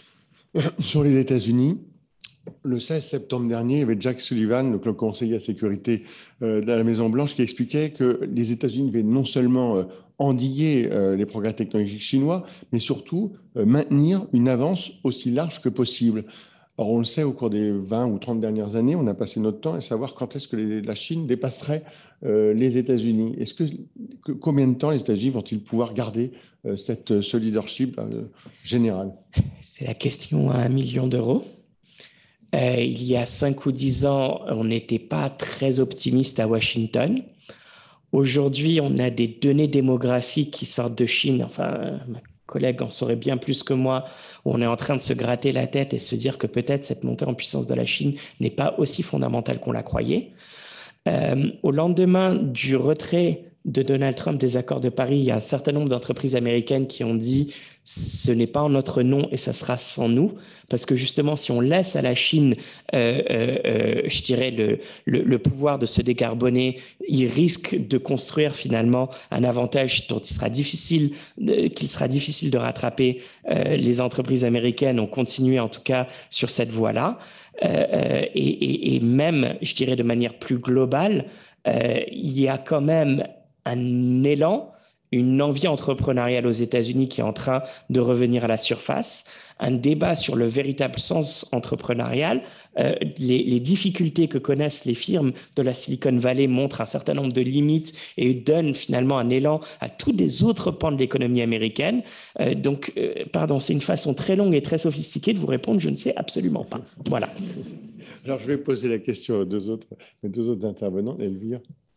Sur les États-Unis, le seize septembre dernier, il y avait Jack Sullivan, donc le conseiller à sécurité euh, de la Maison-Blanche, qui expliquait que les États-Unis devaient non seulement euh, endiguer euh, les progrès technologiques chinois, mais surtout euh, maintenir une avance aussi large que possible. Or, on le sait, au cours des vingt ou trente dernières années, on a passé notre temps à savoir quand est-ce que les, la Chine dépasserait euh, les États-Unis. Est-ce que, que, combien de temps les États-Unis vont-ils pouvoir garder euh, cette, ce leadership euh, général? C'est la question à un million d'euros. Euh, il y a cinq ou dix ans, on n'était pas très optimiste à Washington. Aujourd'hui, on a des données démographiques qui sortent de Chine. Enfin, ma collègue en saurait bien plus que moi, où on est en train de se gratter la tête et se dire que peut-être cette montée en puissance de la Chine n'est pas aussi fondamentale qu'on la croyait. Euh, au lendemain du retrait de Donald Trump des accords de Paris, il y a un certain nombre d'entreprises américaines qui ont dit ce n'est pas en notre nom et ça sera sans nous, parce que justement si on laisse à la Chine euh, euh, je dirais le, le, le pouvoir de se décarboner, il risque de construire finalement un avantage dont il sera difficile de, qu'il sera difficile de rattraper. Euh, les entreprises américaines ont continué en tout cas sur cette voie-là. Euh, et, et, et même je dirais de manière plus globale, euh, il y a quand même un élan, une envie entrepreneuriale aux États-Unis qui est en train de revenir à la surface, un débat sur le véritable sens entrepreneurial. Euh, les, les difficultés que connaissent les firmes de la Silicon Valley montrent un certain nombre de limites et donnent finalement un élan à tous les autres pans de l'économie américaine. Euh, donc, euh, pardon, c'est une façon très longue et très sophistiquée de vous répondre, je ne sais absolument pas. Voilà. Alors, je vais poser la question aux deux autres, aux deux autres intervenants. Elvire.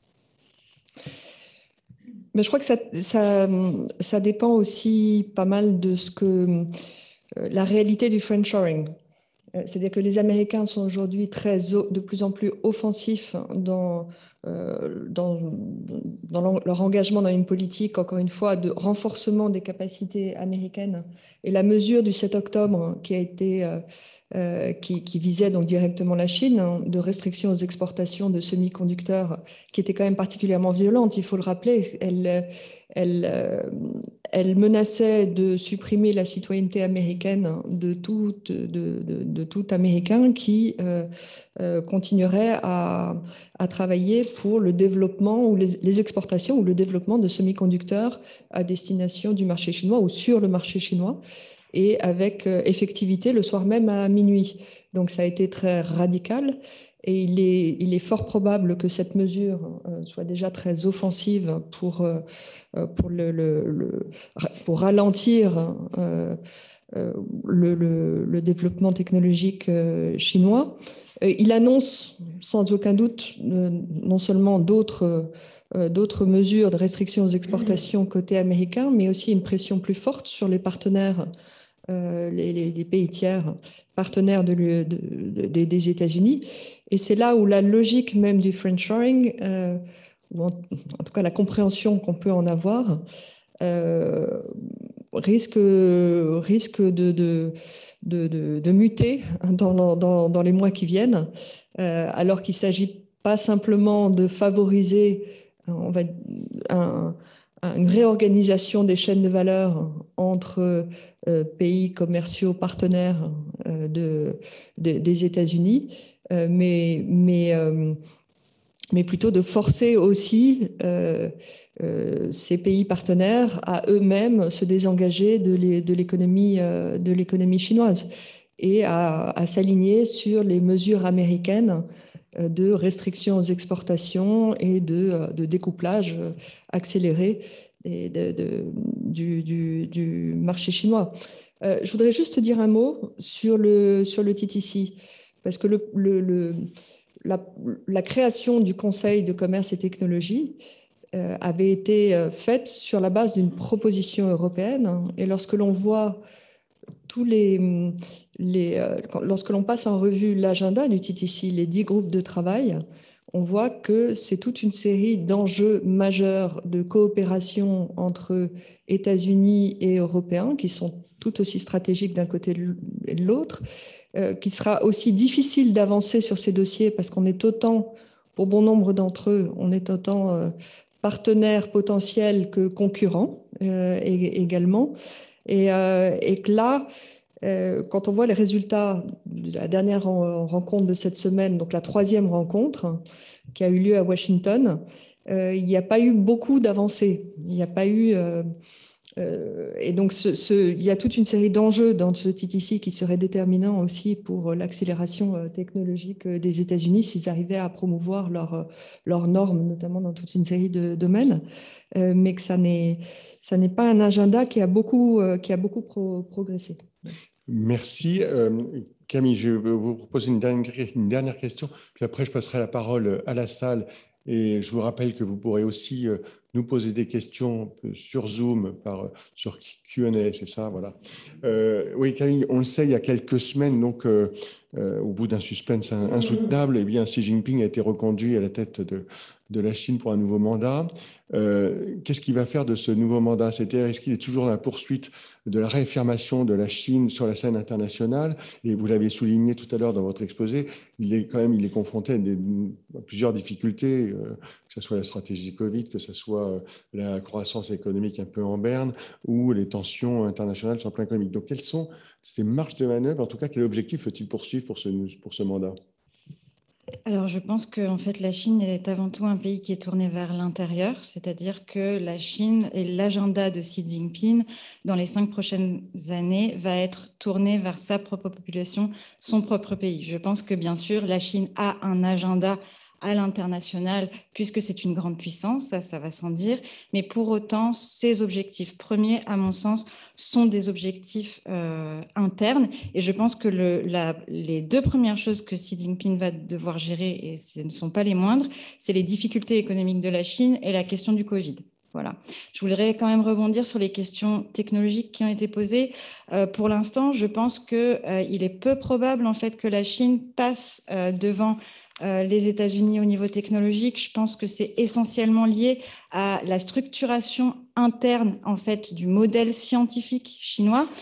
Mais je crois que ça, ça, ça dépend aussi pas mal de ce que la réalité du friendshoring. C'est-à-dire que les Américains sont aujourd'hui très de plus en plus offensifs dans, dans, dans leur engagement dans une politique, encore une fois, de renforcement des capacités américaines. Et la mesure du sept octobre qui a été Euh, qui, qui visait donc directement la Chine, hein, de restriction aux exportations de semi-conducteurs, qui était quand même particulièrement violente, il faut le rappeler. Elle, elle, euh, elle menaçait de supprimer la citoyenneté américaine de tout, de, de, de tout Américain qui euh, euh, continuerait à, à travailler pour le développement ou les, les exportations ou le développement de semi-conducteurs à destination du marché chinois ou sur le marché chinois, et avec euh, effectivité le soir même à minuit. Donc ça a été très radical. Et il est, il est fort probable que cette mesure euh, soit déjà très offensive pour, euh, pour, le, le, le, pour ralentir euh, euh, le, le, le développement technologique euh, chinois. Euh, il annonce sans aucun doute euh, non seulement d'autres euh, d'autres mesures de restriction aux exportations côté américain, mais aussi une pression plus forte sur les partenaires, euh, les, les, les pays tiers partenaires de, de, de, des États-Unis. Et c'est là où la logique même du friendshoring, euh, ou en, en tout cas la compréhension qu'on peut en avoir, euh, risque, risque de, de, de, de, de muter dans, dans, dans les mois qui viennent, euh, alors qu'il ne s'agit pas simplement de favoriser on va, un, une réorganisation des chaînes de valeur entre euh, pays commerciaux partenaires euh, de, de, des États-Unis, euh, mais, mais, euh, mais plutôt de forcer aussi euh, euh, ces pays partenaires à eux-mêmes se désengager de l'économie euh, de l'économie chinoise et à, à s'aligner sur les mesures américaines de restrictions aux exportations et de, de découplage accéléré et de, de, du, du, du marché chinois. Euh, je voudrais juste dire un mot sur le, sur le T T C, parce que le, le, le, la, la création du Conseil de commerce et technologie euh, avait été faite sur la base d'une proposition européenne. Et lorsque l'on voit tous les, les euh, lorsque l'on passe en revue l'agenda du T T C, les dix groupes de travail, on voit que c'est toute une série d'enjeux majeurs de coopération entre États-Unis et Européens qui sont tout aussi stratégiques d'un côté et de l'autre, euh, qu'il sera aussi difficile d'avancer sur ces dossiers parce qu'on est autant, pour bon nombre d'entre eux, on est autant euh, partenaires potentiels que concurrents euh, également. Et, euh, et que là, euh, quand on voit les résultats de la dernière rencontre de cette semaine, donc la troisième rencontre qui a eu lieu à Washington, euh, il n'y a pas eu beaucoup d'avancées. Il n'y a pas eu... Euh, euh, et donc, ce, ce, il y a toute une série d'enjeux dans ce T T C qui seraient déterminants aussi pour l'accélération technologique des États-Unis s'ils arrivaient à promouvoir leurs leurs normes, notamment dans toute une série de domaines, euh, mais que ça n'est ça n'est pas un agenda qui a beaucoup, euh, qui a beaucoup pro progressé. Merci. Euh, Camille, je vais vous proposer une dernière, une dernière question, puis après je passerai la parole à la salle. Et je vous rappelle que vous pourrez aussi euh, nous poser des questions sur Zoom, par, sur Q and A, c'est ça, voilà. Euh, oui, Camille, on le sait, il y a quelques semaines, donc euh, euh, au bout d'un suspense insoutenable, eh bien, Xi Jinping a été reconduit à la tête de, de la Chine pour un nouveau mandat. Euh, Qu'est-ce qu'il va faire de ce nouveau mandat? C'est-à-dire, est-ce qu'il est toujours dans la poursuite de la réaffirmation de la Chine sur la scène internationale? Et vous l'avez souligné tout à l'heure dans votre exposé, il est quand même il est confronté à, des, à plusieurs difficultés, euh, que ce soit la stratégie Covid, que ce soit euh, la croissance économique un peu en berne ou les tensions internationales sur le plan économique. Donc, quelles sont ces marges de manœuvre? En tout cas, quel objectif faut-il poursuivre pour ce, pour ce mandat? Alors, je pense que en fait, la Chine est avant tout un pays qui est tourné vers l'intérieur, c'est-à-dire que la Chine et l'agenda de Xi Jinping dans les cinq prochaines années va être tourné vers sa propre population, son propre pays. Je pense que bien sûr, la Chine a un agenda à l'international, puisque c'est une grande puissance, ça, ça va sans dire. Mais pour autant, ses objectifs premiers, à mon sens, sont des objectifs euh, internes. Et je pense que le, la, les deux premières choses que Xi Jinping va devoir gérer, et ce ne sont pas les moindres, c'est les difficultés économiques de la Chine et la question du Covid. Voilà. Je voudrais quand même rebondir sur les questions technologiques qui ont été posées. Euh, pour l'instant, je pense qu'il euh, est peu probable en fait que la Chine passe euh, devant Euh, les États-Unis au niveau technologique. Je pense que c'est essentiellement lié à la structuration interne en fait du modèle scientifique chinois.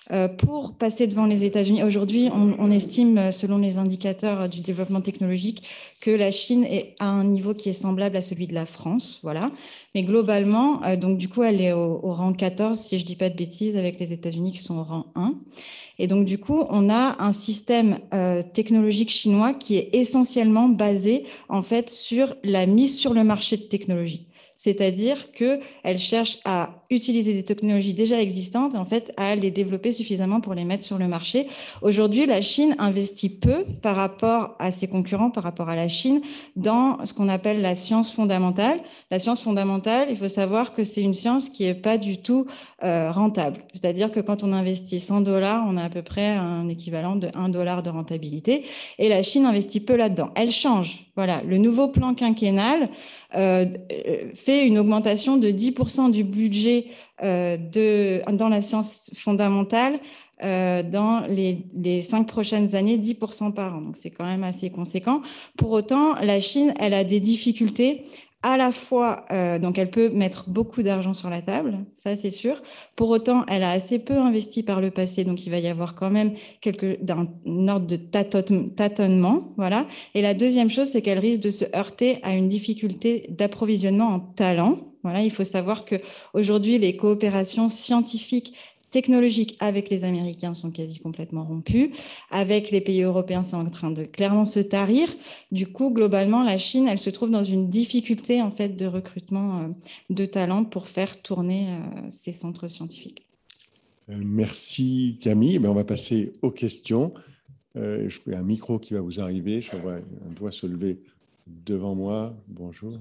euh, pour passer devant les États-Unis. Aujourd'hui, on, on estime, selon les indicateurs du développement technologique, que la Chine est à un niveau qui est semblable à celui de la France. Voilà. Mais globalement, euh, donc du coup, elle est au, au rang quatorze, si je ne dis pas de bêtises, avec les États-Unis qui sont au rang un. Et donc, du coup, on a un système euh, technologique chinois qui est essentiellement basé, en fait, sur la mise sur le marché de technologies. C'est-à-dire qu'elle cherche à utiliser des technologies déjà existantes et en fait à les développer suffisamment pour les mettre sur le marché. Aujourd'hui, la Chine investit peu par rapport à ses concurrents, par rapport à la Chine, dans ce qu'on appelle la science fondamentale. La science fondamentale, il faut savoir que c'est une science qui n'est pas du tout euh, rentable. C'est-à-dire que quand on investit cent dollars, on a à peu près un équivalent de un dollar de rentabilité. Et la Chine investit peu là-dedans. Elle change. Voilà, le nouveau plan quinquennal euh, fait une augmentation de dix pour cent du budget euh, de, dans la science fondamentale euh, dans les, les cinq prochaines années, dix pour cent par an. Donc, c'est quand même assez conséquent. Pour autant, la Chine, elle a des difficultés à la fois, euh, donc elle peut mettre beaucoup d'argent sur la table, ça c'est sûr. Pour autant, elle a assez peu investi par le passé, donc il va y avoir quand même quelque, d'un ordre de tâtonnement, voilà. Et la deuxième chose, c'est qu'elle risque de se heurter à une difficulté d'approvisionnement en talent. Voilà, il faut savoir que aujourd'hui, les coopérations scientifiques technologiques avec les Américains sont quasi complètement rompues. Avec les pays européens, c'est en train de clairement se tarir. Du coup, globalement, la Chine, elle se trouve dans une difficulté en fait de recrutement de talents pour faire tourner ses centres scientifiques. Merci Camille. On va passer aux questions. Euh, je vois un micro qui va vous arriver. Je vois un doigt se lever devant moi. Bonjour.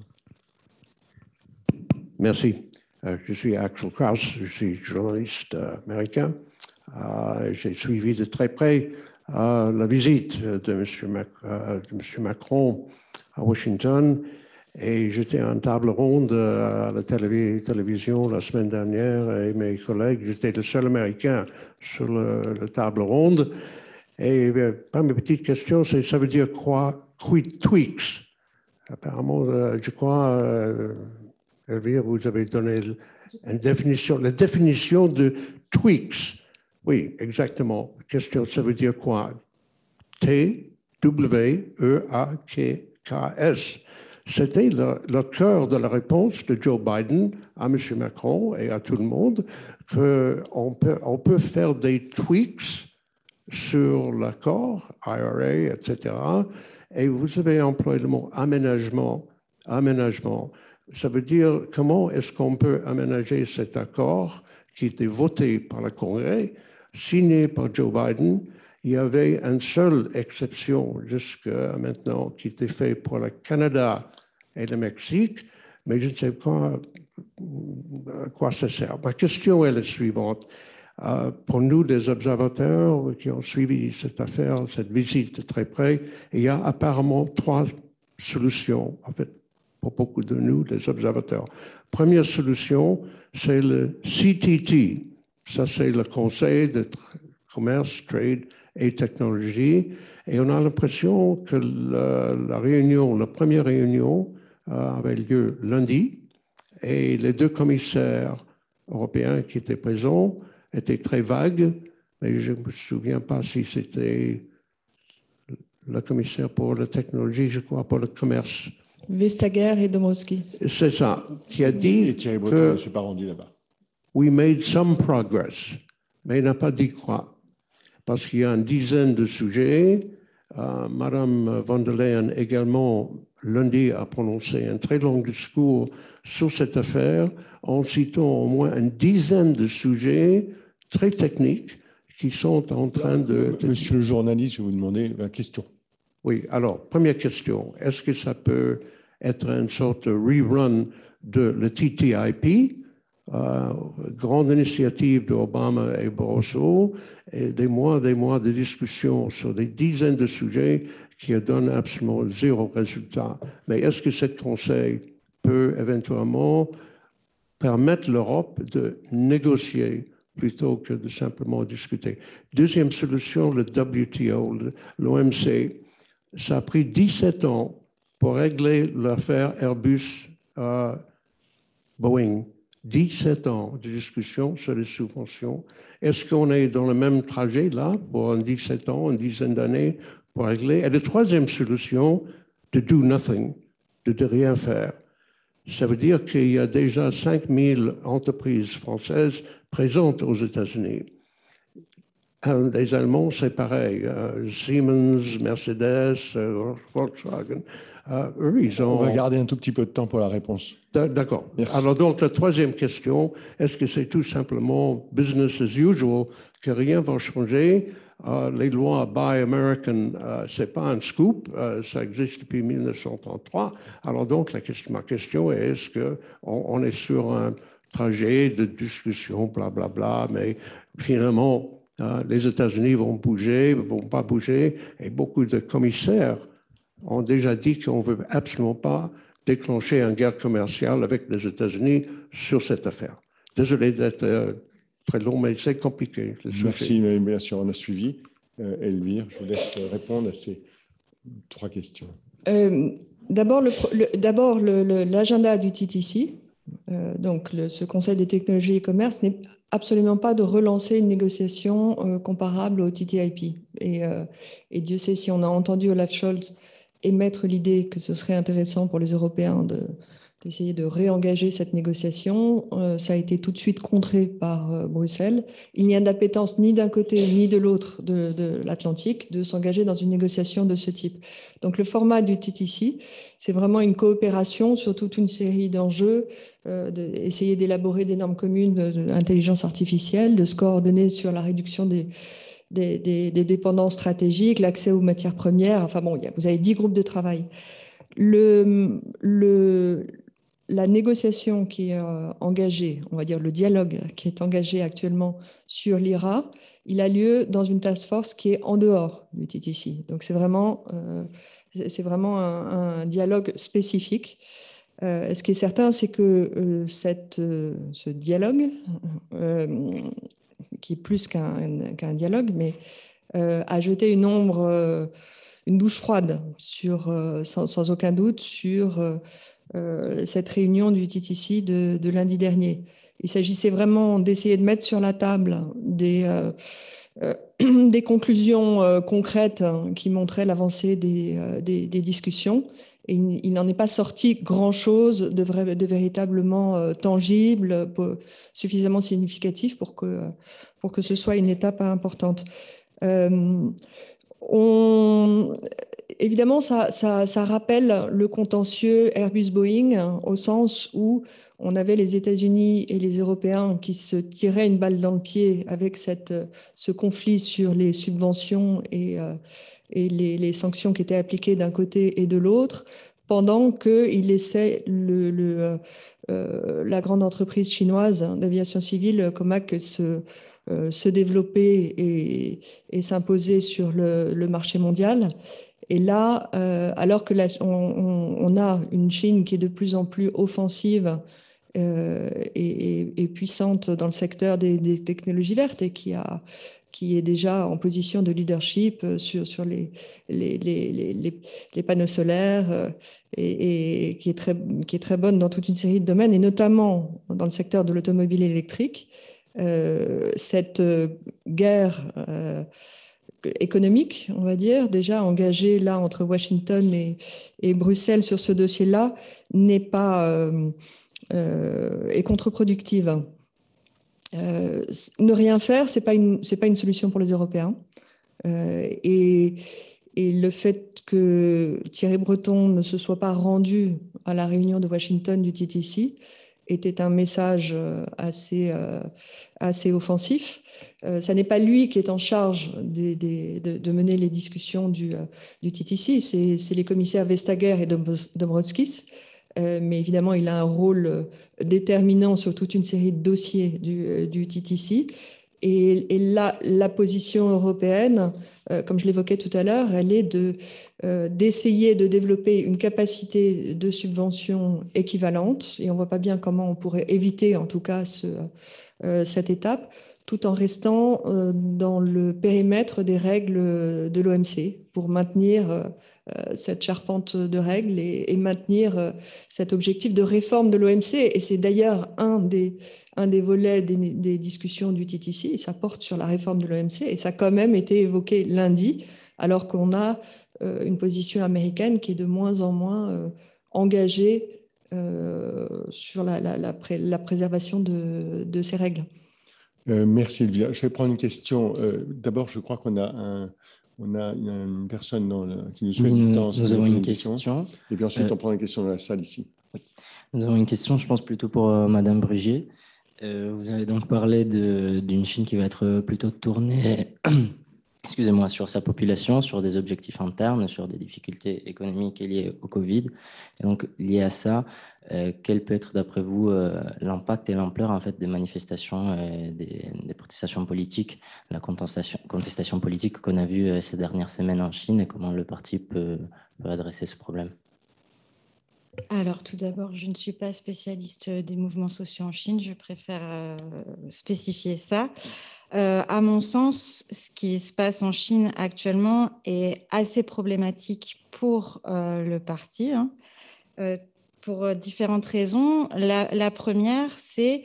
Merci. Euh, je suis Axel Kraus, je suis journaliste euh, américain. Euh, J'ai suivi de très près euh, la visite de M. Mac euh, de M. Macron à Washington et j'étais en table ronde à la télé télévision la semaine dernière et mes collègues, j'étais le seul Américain sur le, la table ronde. Et euh, pas mes petites questions, c'est ça veut dire quoi, tweaks? Apparemment, euh, je crois... Euh, Elvire, vous avez donné une définition, la définition de tweaks. Oui, exactement. Question, ça veut dire quoi? T W E A K S. C'était le, le cœur de la réponse de Joe Biden à M. Macron et à tout le monde qu'on peut, on peut faire des tweaks sur l'accord, I R A, et cetera. Et vous avez employé le mot aménagement. Aménagement. Ça veut dire comment est-ce qu'on peut aménager cet accord qui était voté par le Congrès, signé par Joe Biden. Il y avait une seule exception jusqu'à maintenant qui était faite pour le Canada et le Mexique, mais je ne sais pas à quoi ça sert. Ma question est la suivante. Euh, pour nous, des observateurs qui ont suivi cette affaire, cette visite de très près, il y a apparemment trois solutions, en fait, pour beaucoup de nous, les observateurs. Première solution, c'est le C T T. Ça, c'est le Conseil de commerce, trade et technologie. Et on a l'impression que la, la réunion, la première réunion euh, avait lieu lundi. Et les deux commissaires européens qui étaient présents étaient très vagues. Mais je ne me souviens pas si c'était le commissaire pour la technologie, je crois, pour le commerce. Vestager et Dombrovskis. C'est ça, qui a dit et Thierry que Breton ne s'est pas rendu là-bas. We made some progress, mais il n'a pas dit quoi. Parce qu'il y a une dizaine de sujets. Euh, Madame von der Leyen également, lundi, a prononcé un très long discours sur cette affaire en citant au moins une dizaine de sujets très techniques qui sont en train de... Monsieur le journaliste, je vais vous demander la question. Oui, alors, première question. Est-ce que ça peut être une sorte de rerun de le T T I P, euh, grande initiative d'Obama et Barroso, et des mois des mois de discussions sur des dizaines de sujets qui donnent absolument zéro résultat. Mais est-ce que ce Conseil peut éventuellement permettre l'Europe de négocier plutôt que de simplement discuter? Deuxième solution, le W T O, l'O M C. Ça a pris dix-sept ans pour régler l'affaire Airbus euh, Boeing. dix-sept ans de discussion sur les subventions. Est-ce qu'on est dans le même trajet là pour un dix-sept ans, une dizaine d'années pour régler? Et la troisième solution, de do nothing, de, de rien faire. Ça veut dire qu'il y a déjà cinq mille entreprises françaises présentes aux États-Unis. Les Allemands, c'est pareil. Euh, Siemens, Mercedes, euh, Volkswagen. Euh, eux, ils ont... On va garder un tout petit peu de temps pour la réponse. D'accord. Alors donc, la troisième question, est-ce que c'est tout simplement business as usual, que rien va changer? Euh, les lois Buy American, euh, ce n'est pas un scoop, euh, ça existe depuis mille neuf cent trente-trois. Alors donc, la question, ma question est, est-ce qu'on on est sur un trajet de discussion, blablabla, bla, bla, mais finalement... Uh, les États-Unis vont bouger, ne vont pas bouger, et beaucoup de commissaires ont déjà dit qu'on ne veut absolument pas déclencher une guerre commerciale avec les États-Unis sur cette affaire. Désolé d'être euh, très long, mais c'est compliqué. Merci, mais bien sûr, on a suivi. Euh, Elvire, je vous laisse répondre à ces trois questions. Euh, D'abord, l'agenda le, le, le, du T T C, euh, donc le, ce Conseil des technologies et commerce, n'est absolument pas de relancer une négociation euh, comparable au T T I P. Et, euh, et Dieu sait si on a entendu Olaf Scholz émettre l'idée que ce serait intéressant pour les Européens de, d'essayer de réengager cette négociation. Euh, ça a été tout de suite contré par euh, Bruxelles. Il n'y a d'appétence ni d'un côté ni de l'autre de, de l'Atlantique de s'engager dans une négociation de ce type. Donc le format du T T C, c'est vraiment une coopération sur toute une série d'enjeux, euh, d'essayer d'élaborer des normes communes d'intelligence artificielle, de se coordonner sur la réduction des, des, des, des dépendances stratégiques, l'accès aux matières premières. Enfin bon, vous avez dix groupes de travail. Le, le, la négociation qui est euh, engagée, on va dire le dialogue qui est engagé actuellement sur l'I R A, il a lieu dans une task force qui est en dehors du T T C. Donc c'est vraiment, euh, c'est vraiment un, un dialogue spécifique. Euh, ce qui est certain, c'est que euh, cette, euh, ce dialogue, euh, qui est plus qu'un qu'un dialogue, mais euh, a jeté une ombre, euh, une douche froide, sur, euh, sans, sans aucun doute, sur euh, euh, cette réunion du T T C de, de lundi dernier. Il s'agissait vraiment d'essayer de mettre sur la table des, euh, euh, des conclusions euh, concrètes hein, qui montraient l'avancée des, euh, des, des discussions. Et il n'en est pas sorti grand-chose de, vrai, de véritablement euh, tangible, pour, suffisamment significatif pour que, pour que ce soit une étape importante. Euh, on, évidemment, ça, ça, ça rappelle le contentieux Airbus-Boeing au sens où on avait les États-Unis et les Européens qui se tiraient une balle dans le pied avec cette, ce conflit sur les subventions et, euh, et les, les sanctions qui étaient appliquées d'un côté et de l'autre, pendant qu'ils laissaient le, le, euh, la grande entreprise chinoise d'aviation civile, Comac, se, euh, se développer et, et s'imposer sur le, le marché mondial. Et là, euh, alors que la, on, on a une Chine qui est de plus en plus offensive euh, et, et, et puissante dans le secteur des, des technologies vertes et qui a qui est déjà en position de leadership sur, sur les, les, les, les, les panneaux solaires et, et qui, est très, qui est très bonne dans toute une série de domaines, et notamment dans le secteur de l'automobile électrique. Euh, cette guerre euh, économique, on va dire, déjà engagée là entre Washington et, et Bruxelles sur ce dossier-là, n'est pas euh, euh, est contre-productive. Euh, ne rien faire, ce n'est pas, pas une solution pour les Européens. Euh, et, et le fait que Thierry Breton ne se soit pas rendu à la réunion de Washington du T T C était un message assez, euh, assez offensif. Euh, ça n'est pas lui qui est en charge des, des, de, de mener les discussions du, euh, du T T C, c'est les commissaires Vestager et Dombrovskis. Euh, mais évidemment, il a un rôle déterminant sur toute une série de dossiers du, du T T C. Et, et là, la position européenne, euh, comme je l'évoquais tout à l'heure, elle est de, euh, d'essayer de développer une capacité de subvention équivalente. Et on ne voit pas bien comment on pourrait éviter, en tout cas, ce, euh, cette étape, tout en restant euh, dans le périmètre des règles de l'O M C pour maintenir euh, cette charpente de règles et, et maintenir euh, cet objectif de réforme de l'O M C. Et c'est d'ailleurs un des, un des volets des, des discussions du T T C, et ça porte sur la réforme de l'O M C, et ça a quand même été évoqué lundi, alors qu'on a euh, une position américaine qui est de moins en moins euh, engagée euh, sur la, la, la, pré, la préservation de, de ces règles. Euh, merci Elvia. Je vais prendre une question. Euh, D'abord, je crois qu'on a, un, on a une personne dans le, qui nous suit à distance. Nous, nous avons une, une question. question. Et puis ensuite, euh, on prend une question dans la salle ici. Oui. Nous avons une question, je pense, plutôt pour euh, Madame Brugier. Euh, vous avez donc parlé d'une Chine qui va être plutôt tournée excusez-moi, sur sa population, sur des objectifs internes, sur des difficultés économiques liées au Covid. Et donc, lié à ça, euh, quel peut être, d'après vous, euh, l'impact et l'ampleur en fait, des manifestations, euh, des, des protestations politiques, la contestation, contestation politique qu'on a vue euh, ces dernières semaines en Chine et comment le parti peut, peut adresser ce problème? Alors, tout d'abord, je ne suis pas spécialiste des mouvements sociaux en Chine, je préfère euh, spécifier ça. Euh, à mon sens, ce qui se passe en Chine actuellement est assez problématique pour euh, le parti, hein, euh, pour différentes raisons. La, la première, c'est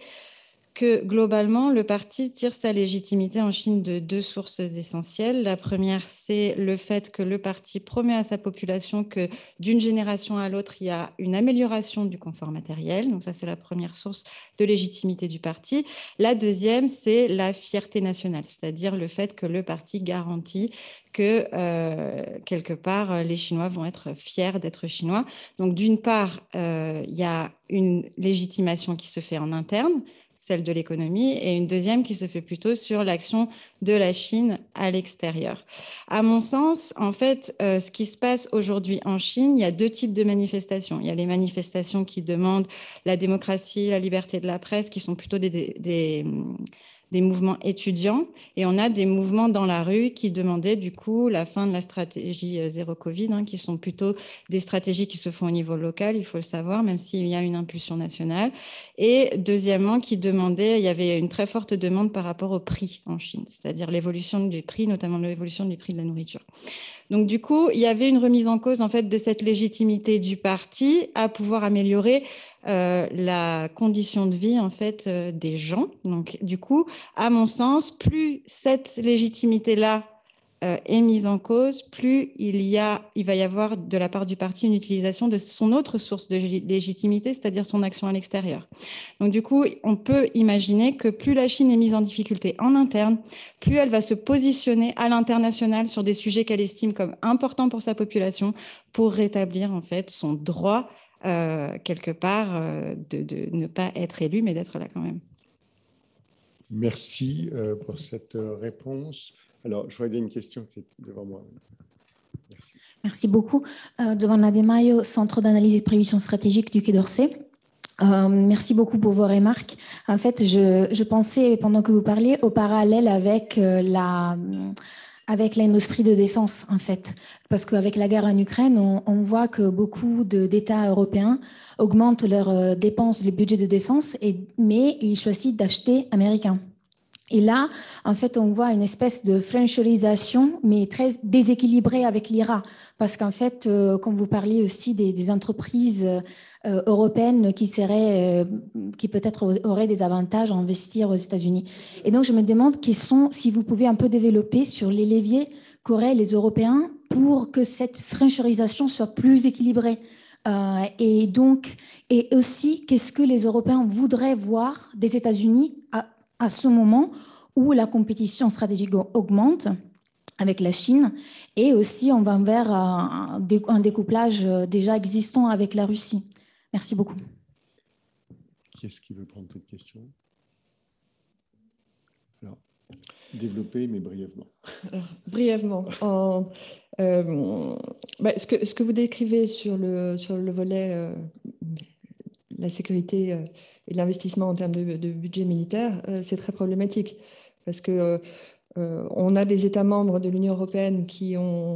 que globalement, le parti tire sa légitimité en Chine de deux sources essentielles. La première, c'est le fait que le parti promet à sa population que d'une génération à l'autre, il y a une amélioration du confort matériel. Donc ça, c'est la première source de légitimité du parti. La deuxième, c'est la fierté nationale, c'est-à-dire le fait que le parti garantit que, euh, quelque part, les Chinois vont être fiers d'être Chinois. Donc d'une part, euh, il y a une légitimation qui se fait en interne, celle de l'économie, et une deuxième qui se fait plutôt sur l'action de la Chine à l'extérieur. À mon sens, en fait, euh, ce qui se passe aujourd'hui en Chine, il y a deux types de manifestations. Il y a les manifestations qui demandent la démocratie, la liberté de la presse, qui sont plutôt des, des, des des mouvements étudiants, et on a des mouvements dans la rue qui demandaient du coup la fin de la stratégie zéro Covid, hein, qui sont plutôt des stratégies qui se font au niveau local, il faut le savoir, même s'il y a une impulsion nationale. Et deuxièmement, qui demandaient, il y avait une très forte demande par rapport au prix en Chine, c'est-à-dire l'évolution du prix, notamment l'évolution du prix de la nourriture. Donc du coup, il y avait une remise en cause en fait de cette légitimité du parti à pouvoir améliorer euh, la condition de vie en fait euh, des gens. Donc du coup, à mon sens, plus cette légitimité-là euh, est mise en cause, plus il y a, il va y avoir de la part du parti une utilisation de son autre source de légitimité, c'est-à-dire son action à l'extérieur. Donc du coup, on peut imaginer que plus la Chine est mise en difficulté en interne, plus elle va se positionner à l'international sur des sujets qu'elle estime comme importants pour sa population pour rétablir en fait son droit euh, quelque part euh, de, de ne pas être élu, mais d'être là quand même. Merci euh, pour cette réponse. Alors, je vois qu'il y a une question qui est devant moi. Merci. Merci beaucoup. Euh, Giovanna De Maio, Centre d'analyse et de prévision stratégique du Quai d'Orsay. Euh, merci beaucoup pour vos remarques. En fait, je, je pensais, pendant que vous parliez, au parallèle avec euh, la... avec l'industrie de défense, en fait. Parce qu'avec la guerre en Ukraine, on, on voit que beaucoup d'États européens augmentent leurs dépenses, le budget de défense, et, mais ils choisissent d'acheter américain. Et là, en fait, on voit une espèce de franchirisation, mais très déséquilibrée avec l'I R A. Parce qu'en fait, euh, quand vous parliez aussi des, des entreprises euh, européennes qui, seraient, euh, qui peut-être auraient des avantages à investir aux États-Unis. Et donc, je me demande quels sont, si vous pouvez un peu développer sur les leviers qu'auraient les Européens pour que cette franchirisation soit plus équilibrée. Euh, et donc, et aussi, qu'est-ce que les Européens voudraient voir des États-Unis à à ce moment où la compétition stratégique augmente avec la Chine, et aussi on va vers un, un découplage déjà existant avec la Russie. Merci beaucoup. Qui est-ce qui veut prendre cette question? Alors, développer, mais brièvement. Alors, brièvement. En, euh, bah, ce, que, ce que vous décrivez sur le, sur le volet euh, la sécurité euh, et l'investissement en termes de, de budget militaire, euh, c'est très problématique parce que euh, euh, on a des États membres de l'Union européenne qui ont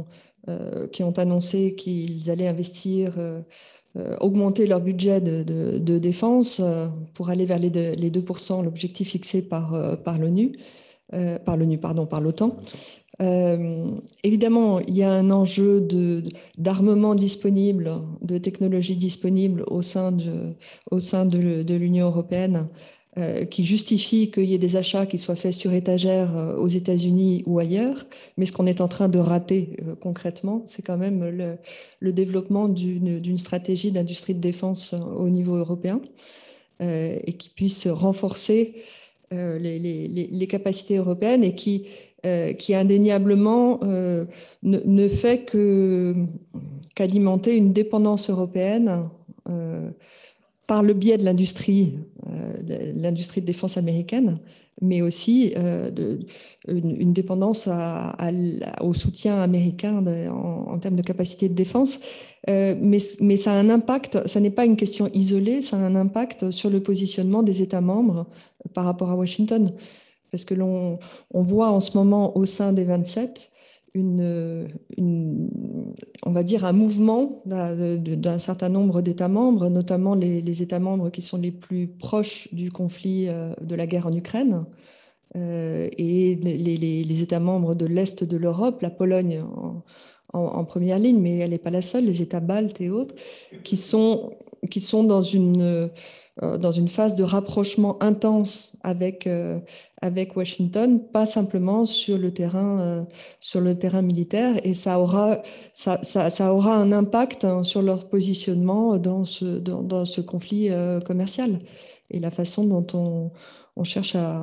euh, qui ont annoncé qu'ils allaient investir, euh, euh, augmenter leur budget de, de, de défense euh, pour aller vers les, de, les deux pour cent, l'objectif fixé par, euh, par l'ONU, euh, par l'ONU, pardon, par l'OTAN. Euh, évidemment, il y a un enjeu de, d'armement disponible, de technologie disponible au sein de, au sein de, de l'Union européenne euh, qui justifie qu'il y ait des achats qui soient faits sur étagère euh, aux États-Unis ou ailleurs. Mais ce qu'on est en train de rater euh, concrètement, c'est quand même le, le développement d'une, d'une stratégie d'industrie de défense au niveau européen euh, et qui puisse renforcer euh, les, les, les capacités européennes et qui Euh, qui indéniablement euh, ne, ne fait que, qu'alimenter une dépendance européenne euh, par le biais de l'industrie, euh, de l'industrie de défense américaine, mais aussi euh, de, une, une dépendance à, à, au soutien américain de, en, en termes de capacité de défense. Euh, mais, mais ça a un impact, ça n'est pas une question isolée, ça a un impact sur le positionnement des États membres par rapport à Washington. Parce que l'on on voit en ce moment au sein des vingt-sept une, une, on va dire un mouvement d'un, d'un certain nombre d'États membres, notamment les, les États membres qui sont les plus proches du conflit de la guerre en Ukraine, euh, et les, les, les États membres de l'Est de l'Europe, la Pologne en, en, en première ligne, mais elle n'est pas la seule, les États baltes et autres, qui sont, qui sont dans une... dans une phase de rapprochement intense avec, euh, avec Washington, pas simplement sur le terrain, euh, sur le terrain militaire, et ça aura, ça, ça, ça aura un impact hein, sur leur positionnement dans ce, dans, dans ce conflit euh, commercial et la façon dont on, on cherche à,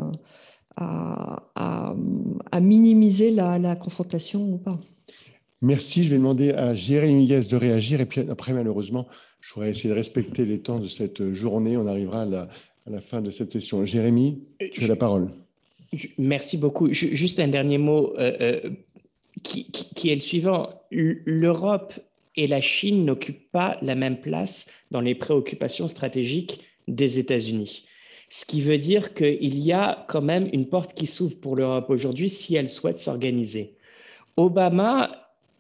à, à, à minimiser la, la confrontation ou pas. Merci. Je vais demander à Jérémy Guez de réagir. Et puis après, malheureusement, je pourrais essayer de respecter les temps de cette journée. On arrivera à la, à la fin de cette session. Jérémy, tu as la parole. Merci beaucoup. Juste un dernier mot euh, euh, qui, qui, qui est le suivant. L'Europe et la Chine n'occupent pas la même place dans les préoccupations stratégiques des États-Unis. Ce qui veut dire qu'il y a quand même une porte qui s'ouvre pour l'Europe aujourd'hui si elle souhaite s'organiser. Obama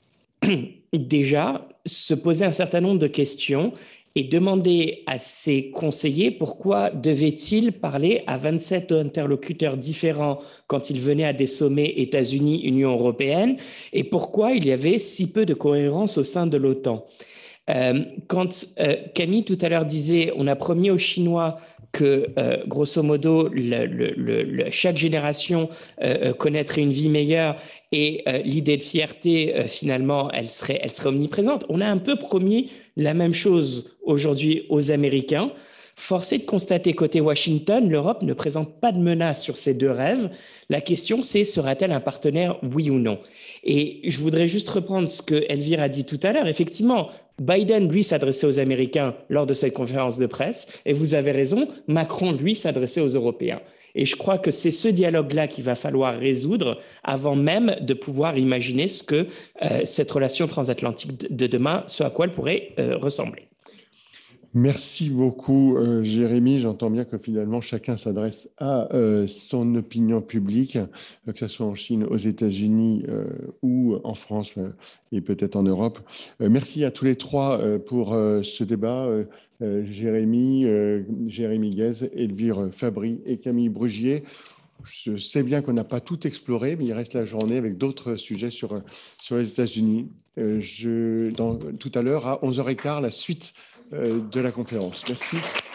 déjà se posait un certain nombre de questions et demandait à ses conseillers pourquoi devait-il parler à vingt-sept interlocuteurs différents quand il venait à des sommets États-Unis, Union européenne, et pourquoi il y avait si peu de cohérence au sein de l'OTAN. Euh, quand euh, Camille tout à l'heure disait on a promis aux Chinois que, euh, grosso modo, le, le, le, chaque génération euh, connaîtrait une vie meilleure et euh, l'idée de fierté, euh, finalement, elle serait, elle serait omniprésente. On a un peu promis la même chose aujourd'hui aux Américains. Force est de constater, côté Washington, l'Europe ne présente pas de menace sur ces deux rêves. La question, c'est sera-t-elle un partenaire, oui ou non? Et je voudrais juste reprendre ce que Elvire a dit tout à l'heure. Effectivement, Biden, lui, s'adressait aux Américains lors de cette conférence de presse. Et vous avez raison, Macron, lui, s'adressait aux Européens. Et je crois que c'est ce dialogue-là qu'il va falloir résoudre avant même de pouvoir imaginer ce que euh, cette relation transatlantique de demain, ce à quoi elle pourrait euh, ressembler. Merci beaucoup, euh, Jérémy. J'entends bien que finalement, chacun s'adresse à euh, son opinion publique, euh, que ce soit en Chine, aux États-Unis euh, ou en France euh, et peut-être en Europe. Euh, merci à tous les trois euh, pour euh, ce débat. Euh, euh, Jérémy, euh, Jérémy Guez, Elvire Fabry et Camille Brugier. Je sais bien qu'on n'a pas tout exploré, mais il reste la journée avec d'autres sujets sur, sur les États-Unis. Euh, je, dans, tout à l'heure, à onze heures quinze, la suite de la conférence. Merci.